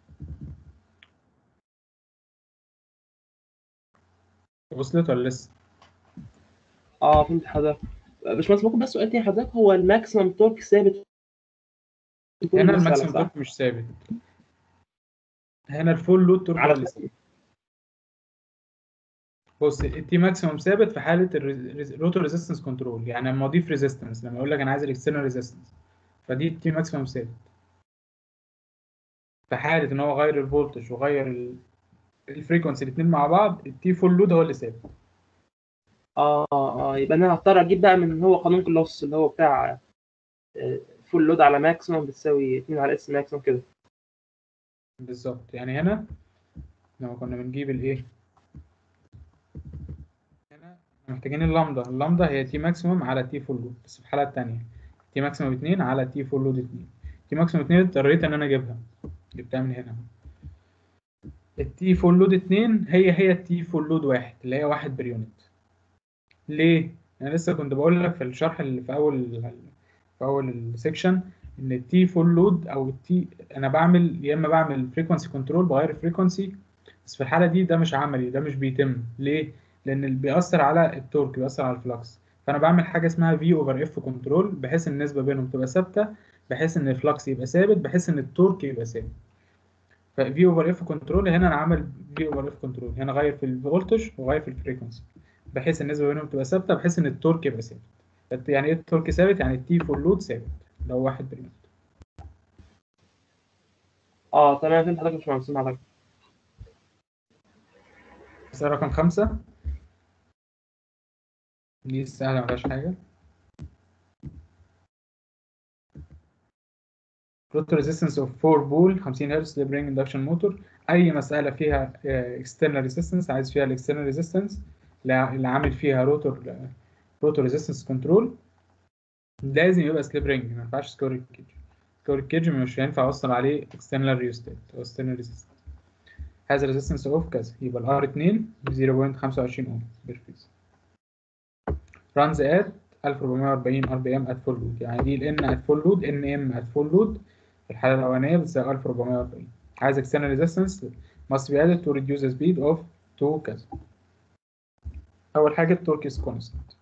وصلت ولا لسه؟ فهمت حضرتك. باشمهندس ممكن بس سؤال تاني حضرتك، هو الماكسيمم تورك ثابت في كل هنا المساله الماكسيمم صح؟ تورك مش ثابت، هنا الفول لود تورك هو على اللي ثابت. بص، التي ماكسيمم ثابت في حاله الروتور ريزيستنس كنترول. يعني لما اضيف ريزيستنس، لما اقول لك انا عايز الاكسترنال ريزيستنس، فدي التي ماكسيمم ثابت. في حاله ان هو غير الفولتج وغير الفريكونسي الاثنين مع بعض، التي فول لود هو اللي ثابت. يبقى انا هضطر اجيب بقى من هو قانون كلوس اللي هو بتاع فول لود على ماكسيمم بتساوي 2 على اس ماكسيمم كده. بالظبط. يعني هنا لما كنا بنجيب الايه، هنا محتاجين اللامدا هي تي ماكسيموم على تي فول لود، بس في الحالة التانية تي ماكسيموم 2 على تي فول لود 2. تي ماكسيموم 2 اضطريت ان انا اجيبها، جبتها من هنا. التي فول لود 2 هي التي فول لود 1 اللي هي 1 بير يونت. ليه؟ انا لسه كنت بقول لك في الشرح اللي في اول السكشن ان التي فول لود او التي، انا بعمل يا اما بعمل فريكونسي كنترول بغير الفريكونسي، بس في الحاله دي ده مش عملي، ده مش بيتم. ليه؟ لان اللي بيأثر على التورك، بيأثر على الفلكس. فانا بعمل حاجه اسمها في اوفر اف كنترول، بحيث النسبه بينهم تبقى ثابته، بحيث ان الفلكس يبقى ثابت، بحيث ان التورك يبقى ثابت. ففي اوفر اف كنترول هنا انا عامل في اوفر اف كنترول، هنا غير في الفولتج وغير في الفريكونسي، بحيث النسبه بينهم تبقى ثابته، بحيث ان التورك يبقى ثابت. يعني ايه التورك ثابت؟ يعني التي فول لود ثابت لو 1 بريمت. تمام، فهمت حضرتك، مش مهندسين حضرتك. مسألة رقم 5 دي سهلة مفيهاش حاجة. روتور ريزيستنس اوف 4 بول 50 هرتز لبرينج اندكشن موتور. أي مسألة فيها اكسترنال ريزيستنس، عايز فيها الاكسترنال ريزيستنس اللي عامل فيها روتور ريزيستنس كنترول، لازم يبقى سليب رينج، ما ينفعش سكور كيج. سكور كيج مش هينفع اوصل عليه اكسترنال ريوستات او اكسترنال ريزيستنس. هذا ريزيستنس اوف كذا، يبقى الار 2 ب 0.25 اوم بير فيز. رانز ات 1440 ار بي ام ات فول لود، يعني دي الان ات فول لود، ان ام ات فول لود في الحاله الاولانيه بتساوي 1440. عايز اكسترنال ريزيستنس must be added to reduce the speed of 2 كذا. اول حاجه التورك از كونستنت.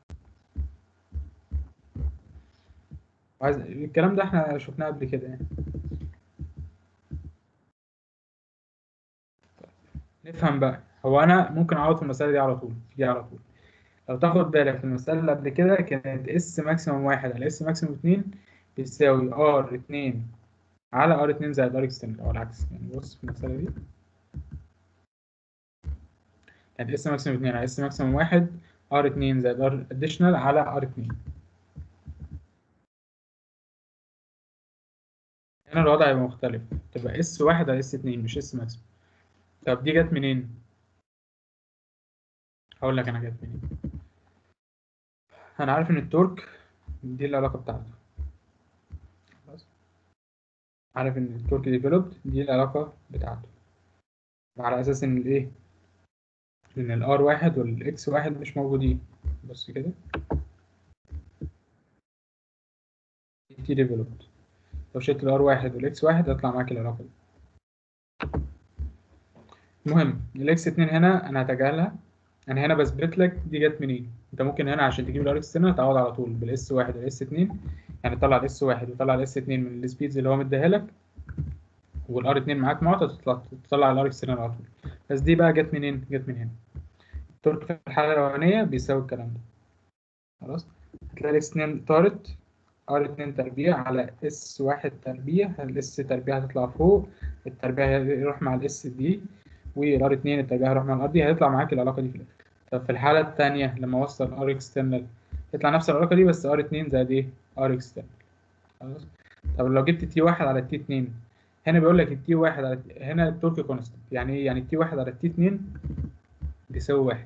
عايز الكلام ده احنا شفناه قبل كده يعني. نفهم بقى، هو انا ممكن اعوض في المساله دي على طول، لو تاخد بالك في المساله اللي قبل كده كانت اس ماكسيموم 1 على اس ماكسيموم 2 بيساوي ار 2 على ار 2 زائد ار اكسترنال، او العكس. يعني بص في المساله دي كانت اس ماكسيموم 2 على اس ماكسيموم 1 ار 2 زائد ار اديشنال على ار 2. هنا الوضع هيبقى مختلف، تبقى اس 1 على اس 2 مش اس ماكسيموم. طب دي جت منين؟ هقول لك انا جت منين. انا عارف ان التورك دي العلاقه بتاعته، خلاص، عارف ان التورك ديفلوبد دي العلاقه بتاعته، على اساس ان الايه، ان الار 1 والاكس 1 مش موجودين. بص كده، تي ديفلوبد، لو شلت الار 1 والاكس 1 هيطلع معاك العلاقه دي. المهم الاكس 2 هنا انا هتجاهلها، انا هنا بثبت لك دي جت منين. انت ممكن هنا عشان تجيب الار اكس هنا تعوض على طول بالاس 1 والاس 2، يعني تطلع الاس 1 وتطلع الاس 2 من السبيدز اللي هو مديها لك، والار 2 معاك معطى، تطلع الار اكس على طول. بس دي بقى جت منين؟ جت من هنا. التورك في الحاله الاولانيه بيساوي الكلام ده، خلاص. هتلاقي الاكس 2 طارت، ار 2 تربيع على اس 1 تربيع، الاس تربيع هتطلع فوق، التربيع يروح مع الاس دي، والار 2 التربيع هيروح مع الار دي، هيطلع معاك العلاقه دي في الاخر. طب في الحاله الثانيه لما اوصل ار اكسترنال يطلع نفس العلاقه دي، بس ار 2 زائد ايه؟ ار اكسترنال، خلاص. طب لو جبت تي 1 على تي 2، هنا بيقول لك التي 1 على هنا التورك كونستنت، يعني ايه؟ يعني التي 1 على تي 2 بيساوي 1.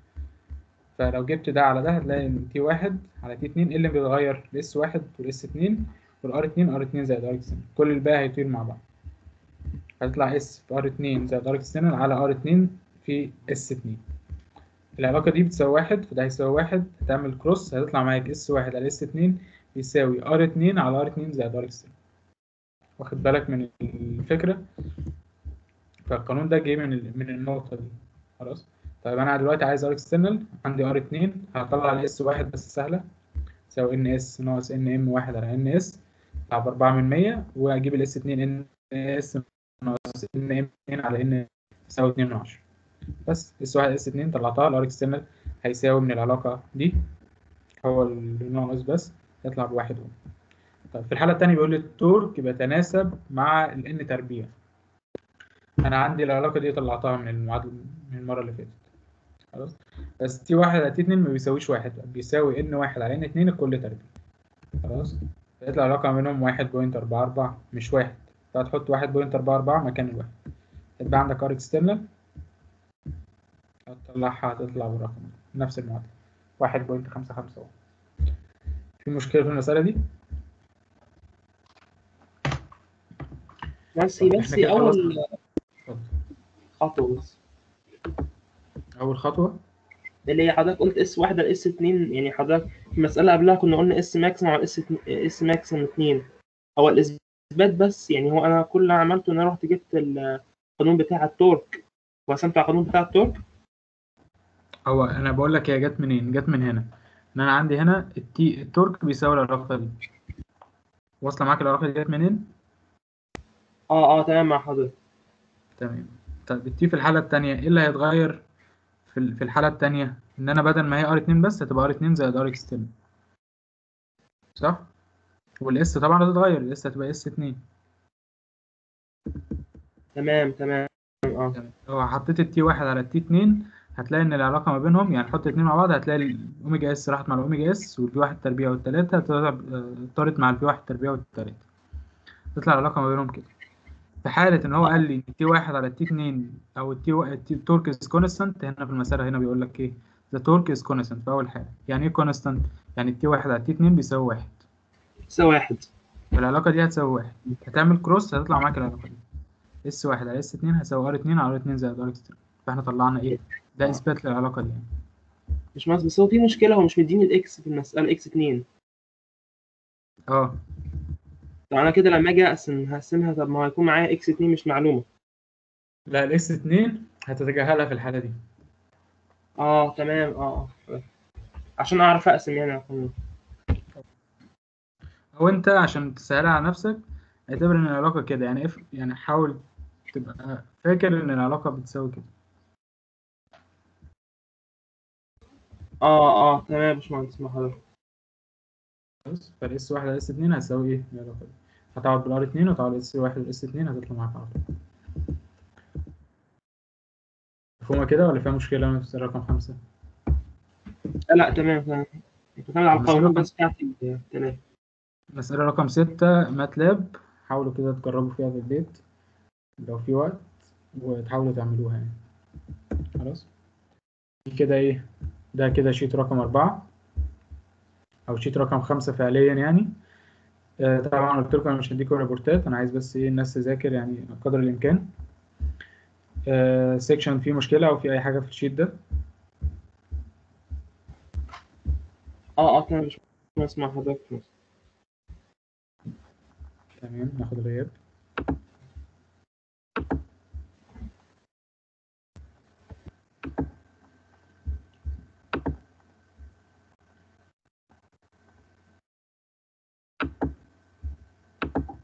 فلو جبت ده على ده هتلاقي ان تي 1 على تي 2 اللي بيتغير الاس 1 والاس 2 والار 2، ار 2 زائد ار اكسترنال، كل الباقي هيطير مع بعض، هتطلع اس في ار 2 زائد ار اكسترنال على ار 2 في اس 2. العلاقة دي بتساوي 1، فده هيساوي 1، هتعمل كروس هيطلع معاك اس 1 على اس 2 بيساوي ار 2 على ار 2 زائد ار اكسترنال. واخد بالك من الفكرة؟ فالقانون ده جاي من النقطة دي، خلاص. طيب انا دلوقتي عايز ار اكسترنال، عندي ار 2 هطلع الاس 1 بس سهلة، تساوي ان اس ناقص ان ام 1 على ان اس بتاع ب 4 من 100، واجيب الاس 2 ان اس ناقص ان ام 2 على ان تساوي 2 من 10. بس اس 1 اس 2 طلعتها، الار اكسترنال هيساوي من العلاقة دي هو اللي ناقص بس يطلع بواحد اوم. طيب في الحالة الثانية بيقول لي التورك بيتناسب مع الان تربيع. انا عندي العلاقة دي طلعتها من المعادلة من المرة اللي فاتت، خلاص. بس تي 1 على تي 2 ما بيساويش 1، بيساوي ان 1 على ان 2 الكل تربيع، خلاص. فيطلع الرقم منهم 1.44 مش 1، فهتحط 1.44 مكان الواحد، يبقى عندك ار اكسترنال هتطلعها هتطلع بالرقم ده. نفس المعادلة 1.55 اهو. في مشكلة في المسألة دي؟ بس طب هي احنا كده اول خلصنا. اتفضل. خطوه بس، أول خطوة اللي هي حضرتك قلت اس واحده لاس 2. يعني حضرتك في المساله قبلها كنا قلنا اس ماكسيمم على اس ماكسيمم 2. هو الاثبات بس، يعني هو انا كل اللي عملته ان انا رحت جبت القانون بتاع التورك وقسمت على القانون بتاع التورك. هو أنا بقول لك هي جت منين؟ جت من هنا إن أنا عندي هنا التورك بيساوي العلاقة دي. واصلة معاك العلاقة دي جت منين؟ اه تمام مع حضرتك. تمام. طب التي في الحالة التانية إيه اللي هيتغير في الحالة التانية؟ إن أنا بدل ما هي R2 بس هتبقى R2 زائد R extend، صح؟ والاس طبعا هتتغير، الاس هتبقى اس 2. تمام اه. تمام. لو حطيت التي 1 على التي 2 هتلاقي ان العلاقه ما بينهم، يعني حط اتنين مع بعض هتلاقي الاوميجا اس راحت مع الاوميجا اس، والبي 1 تربيع والتلاته طارت مع البي 1 تربيع والتلاته، تطلع العلاقه ما بينهم كده. في حاله ان هو قال لي تي 1 على تي 2 او التي تورك از كونستانت، هنا في المساله هنا بيقول لك ايه؟ ذا تورك از كونستانت في اول حاله. يعني ايه كونستانت؟ يعني التي 1 على تي 2 بيساوي 1. يساوي 1. فالعلاقه دي هتساوي 1، هتعمل كروس هتطلع معاك العلاقه دي اس 1 على اس 2 هيساوي ار 2 على ار 2 زائد ار اكس. فاحنا طلعنا ايه؟ ده اثبات للعلاقه دي يعني. مش مصر، بس هو في مشكله، هو مش مديني الاكس في المساله اكس 2. اه طب انا كده لما اجي هقسمها، طب ما هو هيكون معايا اكس 2 مش معلومه. لا الاس 2 هتتجاهلها في الحاله دي. تمام عشان اعرف اقسم يعني على القانون. او انت عشان تسهلها على نفسك اعتبر ان العلاقه كده، يعني يعني حاول تبقى فاكر ان العلاقه بتساوي كده. تمام يا باشمهندس مع حضرتك. بس فالاس 1 على اس 2 هتساوي ايه العلاقه دي؟ هتقعد بالار 2 وتقعد اس 1 والاس 2 هتطلع معاك على طول. مفهومه كده ولا فيها مشكله في رقم 5؟ لا تمام. بتعتمد على المساله القوانين رقم بس بتاعت تمام. مساله رقم 6 ماتلاب، حاولوا كده تجربوا فيها في البيت لو في وقت وتحاولوا تعملوها يعني. خلاص كده ايه؟ ده كده شيت رقم 4 او شيت رقم 5 فعليا يعني. طبعا قلت لكم انا مش هديكم ريبورتات، انا عايز بس ايه الناس تذاكر يعني قدر الامكان. سيكشن فيه مشكله او في اي حاجه في الشيت ده؟ تمام يا باشمهندس مع حضرتك. تمام ناخد غياب.